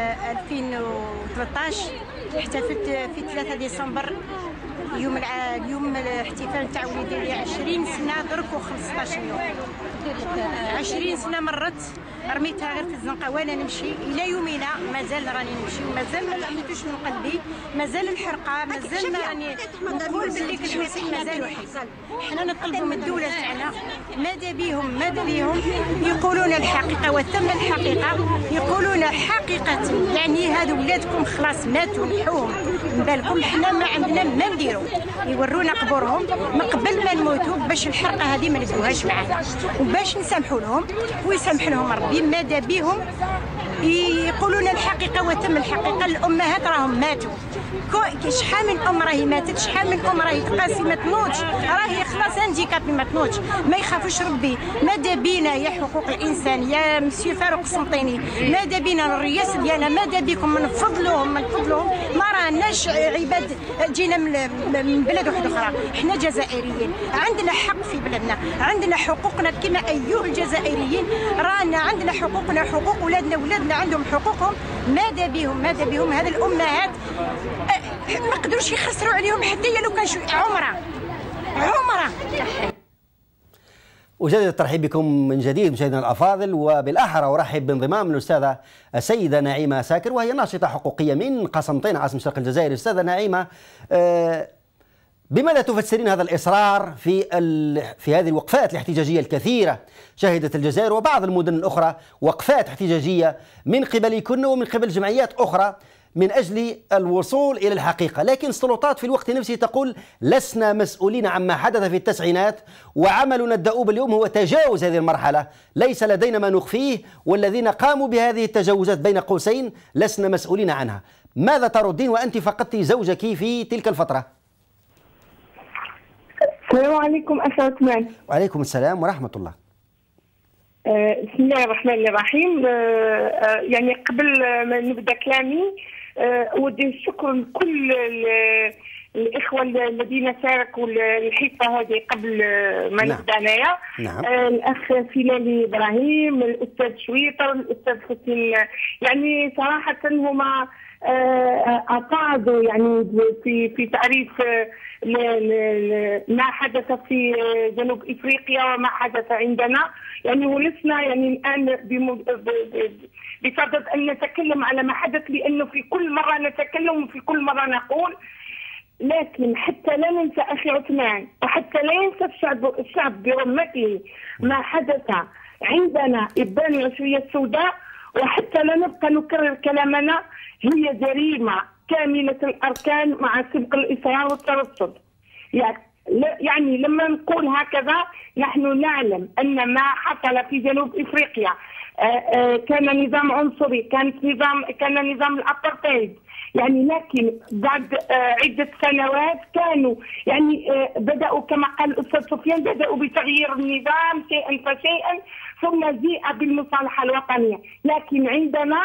Speaker 8: 2013. احتفلت في 3 ديسمبر اليوم الاحتفال تاع وليدي 20 سنة درك و15 يوم. 20 سنة مرت رميتها غير في الزنقة وانا نمشي الى يومنا، مازال راني نمشي ومازال ما حميتوش من قلبي، مازال الحرقة، مازال راني نقول باللي كل حسين مازال وحيد. حنا نطلبوا من الدولة تاعنا ماذا بيهم يقولون الحقيقة وتم الحقيقة، يقولون حقيقة يعني هذو ولادكم خلاص ماتوا نحوهم من بالكم، حنا ما عندنا ما نديروا، يورونا قبورهم من قبل ما نموتوا باش الحرقة هذه ما ندوهاش معانا وباش نسامحوا لهم ويسامح لهم ربي. ماذا بهم يقولون الحقيقة وتم الحقيقة، الأمهات راهم ماتوا، شحال من أم راهي ماتت، شحال من أم راهي قاسي ما تموتش، راهي خلاص هانديكابي ما تموتش، ما يخافوش ربي. ماذا بينا يا حقوق الإنسان يا مسيو فاروق السنطيني، ماذا بينا الرئاسة ديالنا، ماذا بكم من فضلهم ما راناش عباد جينا من بلاد واحدة أخرى، احنا جزائريين عندنا حق في بلادنا، عندنا حقوقنا كما أيها الجزائريين، رانا عندنا حقوقنا، حقوق ولادنا عندهم حقوقهم. ماذا بهم هذه الأمهات ما قدروش يخسروا عليهم حتى لو كان عمره.
Speaker 1: أجدد الترحيب بكم من جديد مشاهدينا الأفاضل، وبالأحرى أرحب بانضمام الأستاذة السيدة نعيمة ساكر، وهي ناشطة حقوقية من قسنطين عاصمة شرق الجزائر. أستاذة نعيمة، بماذا تفسرين هذا الإصرار في هذه الوقفات الاحتجاجية الكثيرة؟ شهدت الجزائر وبعض المدن الأخرى وقفات احتجاجية من قبلكن ومن قبل جمعيات أخرى من أجل الوصول إلى الحقيقة، لكن السلطات في الوقت نفسه تقول لسنا مسؤولين عما حدث في التسعينات، وعملنا الدؤوب اليوم هو تجاوز هذه المرحلة، ليس لدينا ما نخفيه، والذين قاموا بهذه التجاوزات بين قوسين لسنا مسؤولين عنها. ماذا تردين وأنت فقدت زوجك في تلك الفترة؟
Speaker 9: السلام عليكم أخي عثمان.
Speaker 1: وعليكم السلام ورحمة الله.
Speaker 9: بسم الله الرحمن الرحيم. يعني قبل ما نبدأ كلامي أود الشكر لكل الإخوة الذين شاركوا الحصة هذه قبل ما نبدأ أنايا.
Speaker 1: نعم.
Speaker 9: الأخ فيلالي إبراهيم، الأستاذ شويطر، الأستاذ حسين، يعني صراحة هما أصعدوا يعني في تعريف ما حدث في جنوب إفريقيا وما حدث عندنا، يعني ولسنا يعني الآن بصدد أن نتكلم على ما حدث، لأنه في كل مرة نتكلم وفي كل مرة نقول، لكن حتى لا ننسى أخي عثمان، وحتى لا ينسى الشعب برمته ما حدث عندنا إبان العشرية السوداء، وحتى لا نبقى نكرر كلامنا، هي جريمة كاملة الأركان مع سبق الإصرار والترصد. يعني لما نقول هكذا نحن نعلم أن ما حصل في جنوب إفريقيا كان نظام عنصري، كان نظام الأبارتايد، يعني لكن بعد عدة سنوات كانوا يعني بدأوا كما قال الأستاذ سفيان، بدأوا بتغيير النظام شيئا فشيئا، ثم جيء بالمصالحة الوطنية. لكن عندنا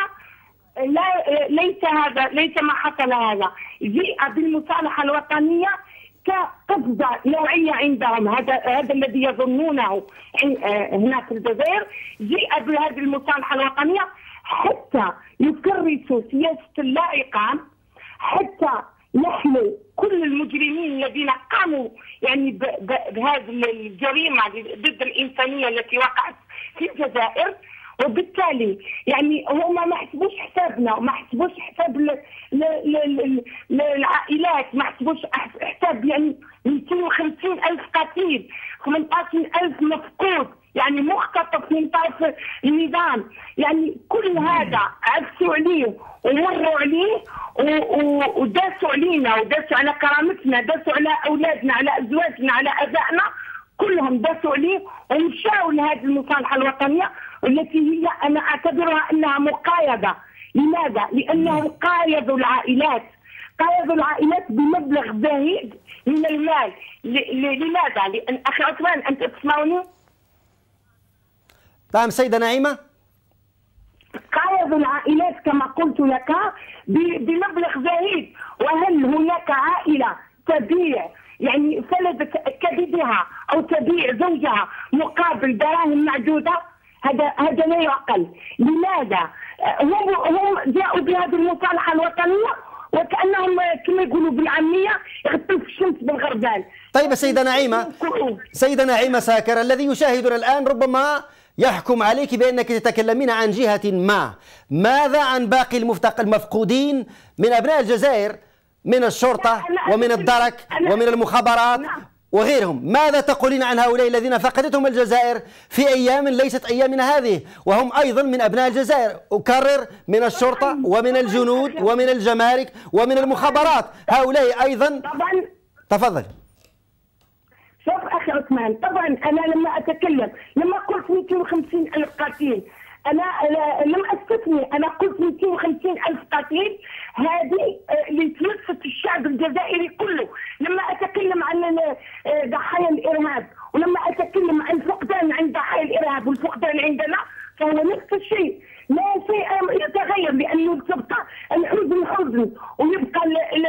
Speaker 9: ليس ما حصل هذا، جيء بالمصالحة الوطنية كقفزة نوعية عندهم. هذا الذي يظنونه هنا في الجزائر. جيء بهذه المصالحة الوطنية حتى يكرسوا سياسة اللا إقامة، حتى يحموا كل المجرمين الذين قاموا يعني بهذه الجريمة ضد الإنسانية التي وقعت في الجزائر. وبالتالي يعني هما ما حسبوش حسابنا، وما حسبوش حساب العائلات، ما حسبوش حساب يعني 250,000 قتيل، 18,000 مفقود يعني مختطف من طرف النظام. يعني كل هذا عكسوا عليه ومروا عليه وداسوا علينا، وداسوا على كرامتنا، داسوا على أولادنا، على أزواجنا، على أبائنا، كلهم داسوا عليه ومشاوا لهذه المصالحة الوطنية التي هي أنا أعتبرها أنها مقايضة. لماذا؟ لأنهم قايضوا العائلات، قايضوا العائلات بمبلغ باهظ من المال. لماذا؟ لأن أخي عثمان أنت تسمعني؟
Speaker 1: نعم سيدة نعيمة.
Speaker 9: قايضوا العائلات كما قلت لك بمبلغ باهظ. وهل هناك عائلة تبيع يعني فلذة كبدها أو تبيع زوجها مقابل دراهم معدودة؟ هذا لا يعقل. لماذا؟ هم جاءوا بهذه المصالحة الوطنية وكأنهم كما يقولوا بالعامية يغطوا في الشمس بالغربال.
Speaker 1: طيب سيدة نعيمة ساكر، الذي يشاهدنا الآن ربما يحكم عليك بأنك تتكلمين عن جهة ما. ماذا عن باقي المفقودين من أبناء الجزائر من الشرطة ومن الدرك ومن المخابرات وغيرهم؟ ماذا تقولين عن هؤلاء الذين فقدتهم الجزائر في أيام ليست أيامنا هذه، وهم أيضا من أبناء الجزائر؟ أكرر، من الشرطة ومن الجنود ومن الجمارك ومن المخابرات، هؤلاء أيضا. تفضل.
Speaker 9: شوف أخي عثمان، طبعا أنا لما أتكلم لما قلت 250,000 قتيل أنا لم أستثني، أنا قلت 250,000 قتيل هذه لتمسك الشعب الجزائري كله. لما أتكلم عن ضحايا الإرهاب ولما أتكلم عن فقدان عند ضحايا الإرهاب والفقدان عندنا فهو نفس الشيء، لا شيء يتغير، لأنه تبقى الحزن حزن ويبقى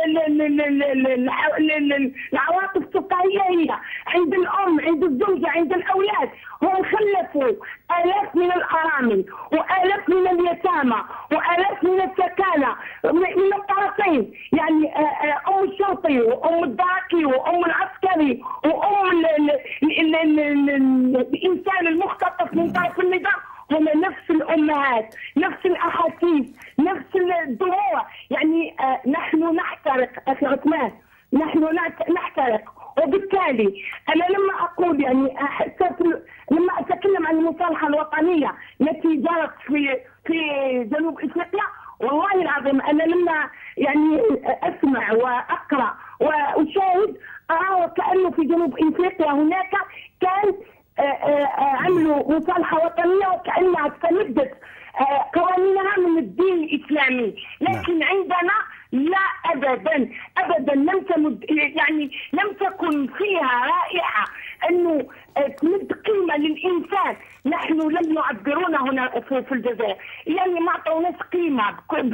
Speaker 9: العواطف تبقى هي عند الأم، عند الزوجة، عند الأولاد. هم خلفوا آلاف من الأرامل وآلاف من اليتامى وآلاف من السكانة من الطرفين، يعني أم الشرطي وأم الداكي وأم العسكري وأم الإنسان المختطف من طرف النظام، هم نفس الأمهات، نفس الأحاسيس، نفس الدموع. يعني نحن نحترق أخي عثمان، نحن نحترق. وبالتالي أنا لما أقول يعني لما أتكلم عن المصالحة الوطنية التي جرت في جنوب إفريقيا، والله العظيم أنا لما يعني أسمع وأقرأ وأشاهد أرى وكأنه في جنوب إفريقيا هناك كان عملوا مصالحة وطنية وكأنها استمدت قوانينها من الدين الإسلامي، لكن عندنا لا أبدا أبدا لم تكن فيها رائحة أنه تمد قيمة للإنسان. نحن لم يعبرونا هنا في الجزائر، يعني ما أعطوناش قيمة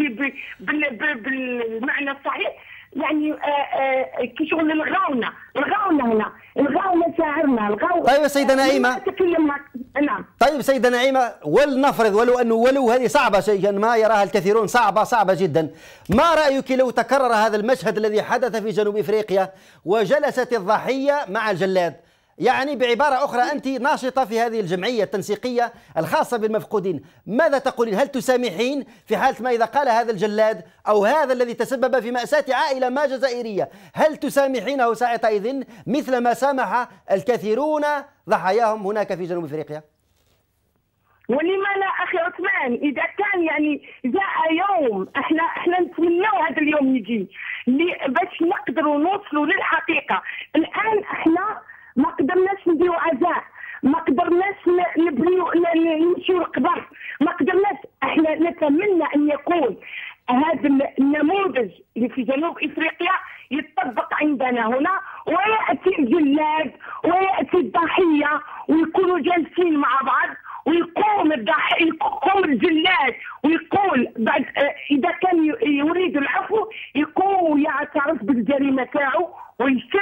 Speaker 9: بالمعنى الصحيح. يعني كشغل الغاونا هنا، الغاو مشاعرنا، الغاو.
Speaker 1: طيب سيدة نعيمة،
Speaker 9: نعم.
Speaker 1: طيب سيدة نعيمة، ولنفرض ولو هذه صعبة شيئا ما يراها الكثيرون صعبة جدا، ما رأيك لو تكرر هذا المشهد الذي حدث في جنوب إفريقيا وجلست الضحية مع الجلاد؟ يعني بعبارة أخرى أنت ناشطة في هذه الجمعية التنسيقية الخاصة بالمفقودين، ماذا تقولين؟ هل تسامحين في حالة ما إذا قال هذا الجلاد أو هذا الذي تسبب في مأساة عائلة ما جزائرية، هل تسامحينه ساعتئذ مثل ما سامح الكثيرون ضحاياهم هناك في جنوب إفريقيا؟
Speaker 9: ولما لا أخي عثمان؟ إذا كان يعني جاء يوم احنا نتمنوا هذا اليوم يجي باش نقدروا نوصلوا للحقيقة. الآن احنا ما قدرناش نديروا عزاء، ما قدرناش نمشيو القبر، ما قدرناش. احنا نتمنى ان يكون هذا النموذج اللي في جنوب افريقيا يتطبق عندنا هنا، وياتي الجلاد وياتي الضحيه ويكونوا جالسين مع بعض، ويقوم الجلاد ويقول بعد اذا كان يريد العفو يقوم ويعترف بالجريمه تاعو ويتم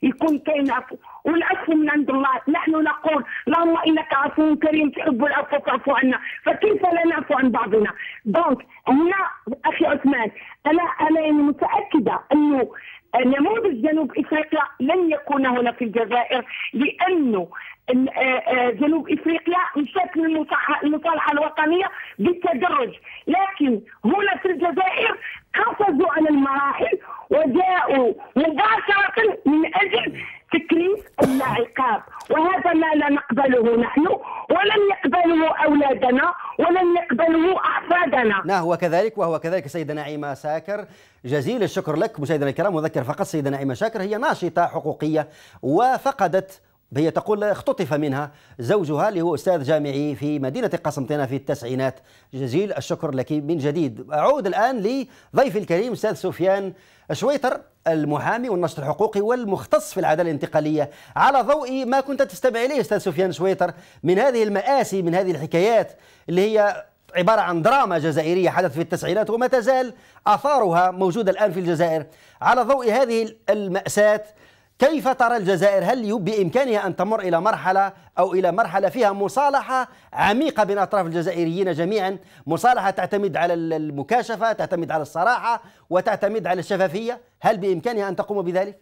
Speaker 9: يكون كاين عفو، والعفو من عند الله. نحن نقول اللهم انك عفو كريم تحب العفو فاعف عنا، فكيف لا نعفو عن بعضنا؟ دونك هنا اخي عثمان انا يعني متاكده انه نموذج جنوب افريقيا لن يكون هنا في الجزائر، لانه جنوب افريقيا مشات للمصالحه الوطنيه بالتدرج، لكن هنا في الجزائر قفزوا على المراحل وجاءوا مباشره من اجل تكليف اللا عقاب، وهذا ما لا نقبله نحن ولن يقبله اولادنا ولن يقبله احفادنا.
Speaker 1: نعم وهو كذلك سيدة نعيمة شاكر، جزيل الشكر لك. مشاهدينا الكرام أذكر فقط سيدة نعيمة شاكر هي ناشطة حقوقية وفقدت، هي تقول اختطف منها زوجها اللي هو أستاذ جامعي في مدينة قسنطينة في التسعينات. جزيل الشكر لك من جديد. أعود الآن لضيفي الكريم أستاذ سفيان شويتر، المحامي والناشط الحقوقي والمختص في العدالة الانتقالية. على ضوء ما كنت تستمع إليه أستاذ سفيان شويتر من هذه المآسي، من هذه الحكايات اللي هي عبارة عن دراما جزائرية حدث في التسعينات وما تزال آثارها موجودة الآن في الجزائر، على ضوء هذه المأساة كيف ترى الجزائر؟ هل بإمكانها أن تمر إلى مرحلة فيها مصالحة عميقة بين أطراف الجزائريين جميعا، مصالحة تعتمد على المكاشفة، تعتمد على الصراحة وتعتمد على الشفافية؟ هل بإمكانها أن تقوم بذلك؟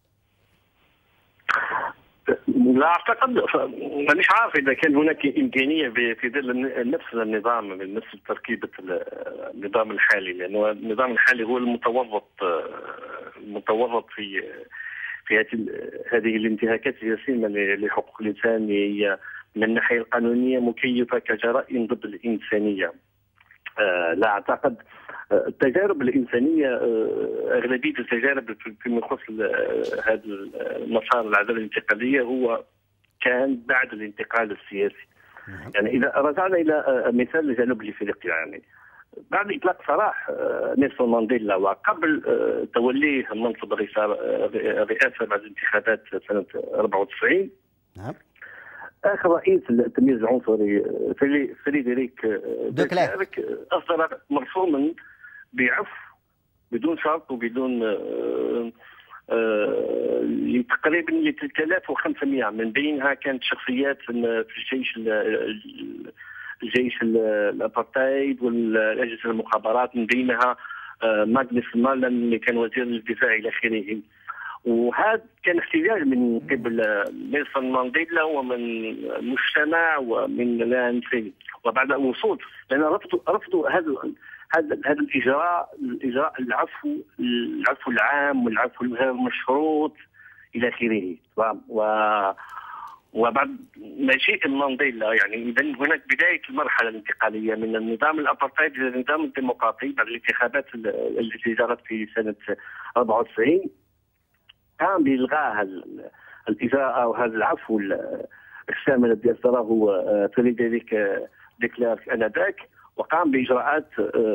Speaker 3: لا اعتقد، مانيش عارف اذا كان هناك امكانيه في ظل نفس النظام، من نفس تركيبه النظام الحالي، لانه النظام الحالي هو المتورط في هذه الانتهاكات الجسيمه لحقوق الانسان، هي من الناحيه القانونيه مكيفه كجرائم ضد الانسانيه. لا اعتقد التجارب الانسانيه، اغلبيه التجارب فيما يخص هذا المسار العداله الانتقاليه هو كان بعد الانتقال السياسي. يعني اذا رجعنا الى مثال جنوب افريقيا، يعني بعد اطلاق سراح نيلسون مانديلا وقبل توليه منصب الرئاسه بعد الانتخابات سنه 94، نعم، اخر رئيس التمييز العنصري فريدريك ديكليرك اصدر مرسوما بعفو بدون شرط وبدون تقريبا 3500 من بينها كانت شخصيات في الجيش الابارتايد والاجهزه المخابرات، من بينها ماغنس مالن اللي كان وزير الدفاع الى اخره. وهذا كان احتجاج من قبل نيلسون مانديلا ومن المجتمع ومن العنصريين، وبعد الوصول لان رفضوا هذا الاجراء العفو العام والعفو الغير مشروط الى اخره. وبعد مجيء مانديلا، يعني اذا هناك بدايه المرحله الانتقاليه من النظام الابارتايد الى النظام الديمقراطي بعد الانتخابات التي جرت في سنه 94. قام بإلغاء الإجراء أو هذا العفو الشامل الذي أصدره فريدريك ديكليرك آنذاك، وقام بإجراءات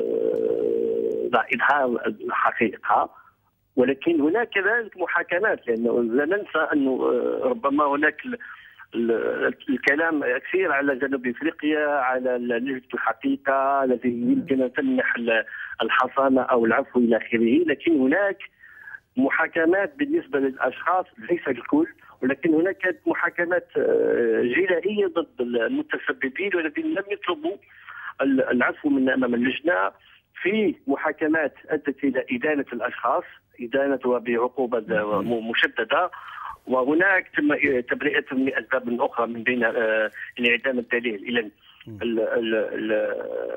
Speaker 3: إظهار الحقيقة. ولكن هناك كذلك محاكمات، لأنه لا ننسى أنه ربما هناك الكلام كثير على جنوب افريقيا، على لجنه الحقيقه التي يمكن ان تمنح الحصانه او العفو الى اخره، لكن هناك محاكمات بالنسبه للاشخاص ليس الكل، ولكن هناك كانت محاكمات جنائيه ضد المتسببين والذين لم يطلبوا العفو من امام اللجنه، في محاكمات ادت الى ادانه الاشخاص، ادانتها بعقوبه مشدده، وهناك تم تبرئتهم لاسباب اخرى من بين انعدام الدليل. اذا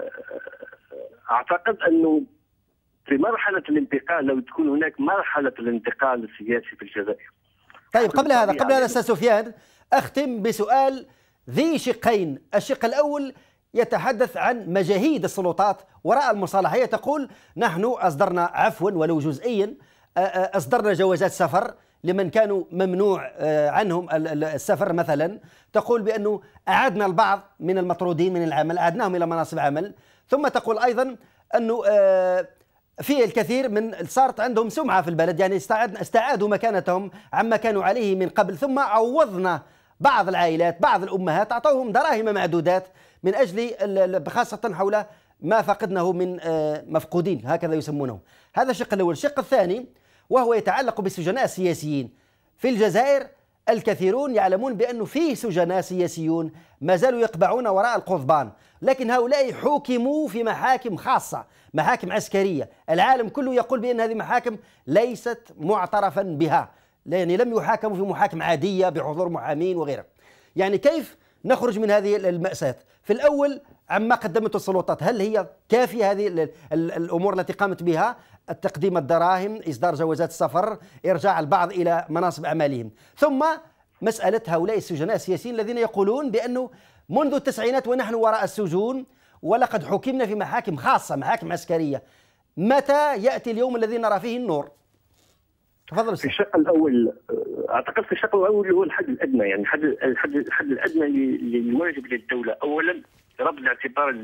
Speaker 3: اعتقد انه في مرحلة الانتقال، لو تكون هناك مرحلة الانتقال السياسي في الجزائر.
Speaker 1: طيب قبل هذا أستاذ سفيان أختم بسؤال ذي شقين. الشق الأول يتحدث عن مجاهيد السلطات وراء المصالحة، هي تقول نحن أصدرنا عفوا ولو جزئيا، أصدرنا جوازات سفر لمن كانوا ممنوع عنهم السفر مثلا، تقول بأنه أعدنا البعض من المطرودين من العمل، أعدناهم إلى مناصب عمل، ثم تقول أيضا أنه في الكثير من صارت عندهم سمعة في البلد، يعني استعادوا مكانتهم عما كانوا عليه من قبل، ثم عوضنا بعض العائلات بعض الأمهات أعطوهم دراهم معدودات من أجل خاصة حول ما فقدناه من مفقودين هكذا يسمونه. هذا الشق الأول. الشق الثاني وهو يتعلق بالسجناء السياسيين، في الجزائر الكثيرون يعلمون بأنه فيه سجناء سياسيون ما زالوا يقبعون وراء القضبان، لكن هؤلاء حوكموا في محاكم خاصة، محاكم عسكرية. العالم كله يقول بأن هذه محاكم ليست معترفا بها، يعني لم يحاكموا في محاكم عادية بحضور محامين وغيره. يعني كيف نخرج من هذه المأساة؟ في الأول عما قدمته السلطات، هل هي كافية هذه الأمور التي قامت بها؟ تقديم الدراهم، إصدار جوازات السفر، إرجاع البعض إلى مناصب أعمالهم. ثم مسألة هؤلاء السجناء السياسيين الذين يقولون بأنه منذ التسعينات ونحن وراء السجون ولقد حكمنا في محاكم خاصة، محاكم عسكرية. متى يأتي اليوم الذي نرى فيه النور؟ تفضل.
Speaker 3: في الشق الأول أعتقد في الشق الأول هو الحد الأدنى، يعني الحد الأدنى للواجب للدولة. أولا رد الاعتبار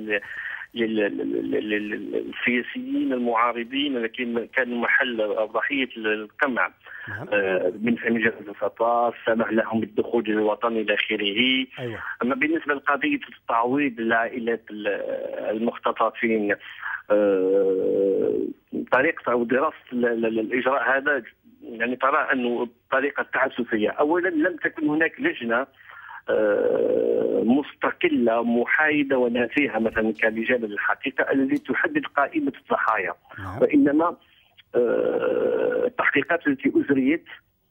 Speaker 3: للسياسيين المعارضين الذين كانوا محل ضحية القمع من جهة الفطاس، سمح لهم بالدخول إلى الوطن إلى آخره. أما بالنسبة لقضية التعويض لعائلات المختطفين، طريقة أو دراسة الإجراء هذا يعني ترى أنه طريقة تعسفية. أولا لم تكن هناك لجنة مستقلة محايدة ونزيهة مثلا كلجان الحقيقة التي تحدد قائمة الضحايا، وإنما التحقيقات التي أجريت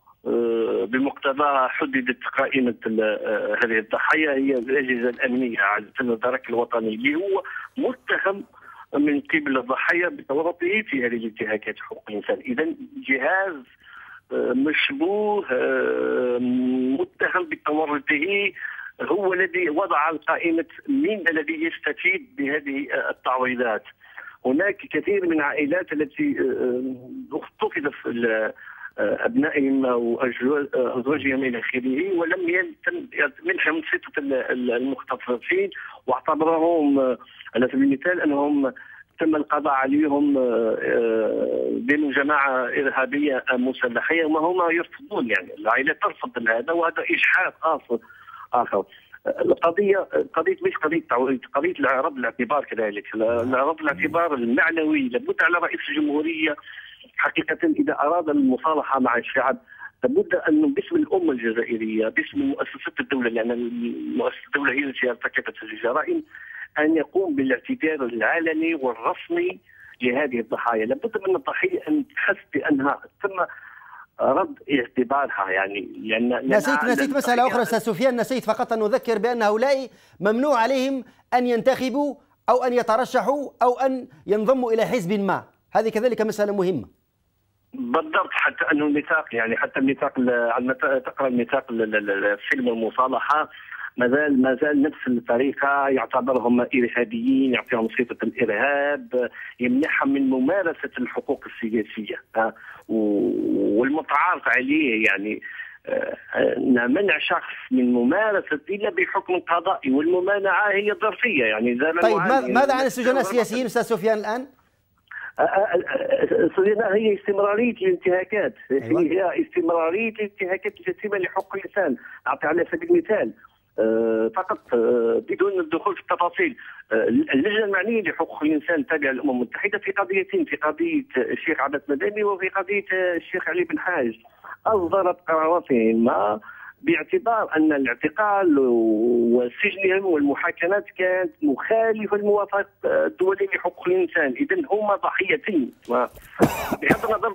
Speaker 3: بمقتضى حددت قائمة هذه الضحايا هي الأجهزة الأمنية على الدرك الوطني اللي هو متهم من قبل الضحايا بتورطه في هذه الانتهاكات حقوق الإنسان. إذا جهاز مشبوه متهم بتورطه هو الذي وضع القائمة من الذي يستفيد بهذه التعويضات. هناك كثير من العائلات التي اختطف أبنائهم أو أزواجهم إلى آخره ولم يتم منحهم ستة المختطفين، واعتبرهم على سبيل المثال أنهم تم القضاء عليهم ضمن جماعة إرهابية مسلحية، وما هم يرفضون، يعني العائلة ترفض هذا، وهذا إجحاف آخر. القضية مش قضية تعويض، قضية رد الاعتبار كذلك، رد الاعتبار المعنوي. لابد على رئيس الجمهورية حقيقة إذا أراد المصالحة مع الشعب لابد أنه باسم الأمة الجزائرية، باسم مؤسسات الدولة، لأن مؤسسة الدولة هي التي ارتكبت الجرائم، أن يقوم بالاعتذار العلني والرسمي لهذه الضحايا. لابد من الضحية أن تحس بأنها تم رد اعتبارها. يعني
Speaker 1: نسيت مسألة أخرى أستاذ سفيان، نسيت فقط أن أذكر بأن هؤلاء ممنوع عليهم أن ينتخبوا أو أن يترشحوا أو أن ينضموا إلى حزب ما، هذه كذلك مسألة مهمة.
Speaker 3: بالضبط، حتى أنه الميثاق، يعني حتى الميثاق عندما تقرأ الميثاق فيلم المصالحة ما زال نفس الطريقة، يعتبرهم إرهابيين، يعطيهم صفة الإرهاب، يمنحهم من ممارسة الحقوق السياسية. والمتعارف عليه يعني منع شخص من ممارسة إلا بحكم قضائي، والممانعة هي ظرفية. يعني
Speaker 1: طيب ماذا عن السجناء السياسيين أستاذ سفيان الآن؟
Speaker 3: هي استمرارية الانتهاكات، هي استمرارية الانتهاكات الجسيمة لحقوق الإنسان. أعطي على سبيل المثال فقط بدون الدخول في التفاصيل، اللجنة المعنية لحقوق الإنسان تابعة للأمم المتحدة في قضيتين، في قضية الشيخ عباس مدامي وفي قضية الشيخ علي بن حاج، أصدرت قراراتهما باعتبار أن الاعتقال وسجنهم والمحاكمات كانت مخالفة للمواثيق الدولية لحقوق الإنسان. إذن هما ضحيتين. بغض النظر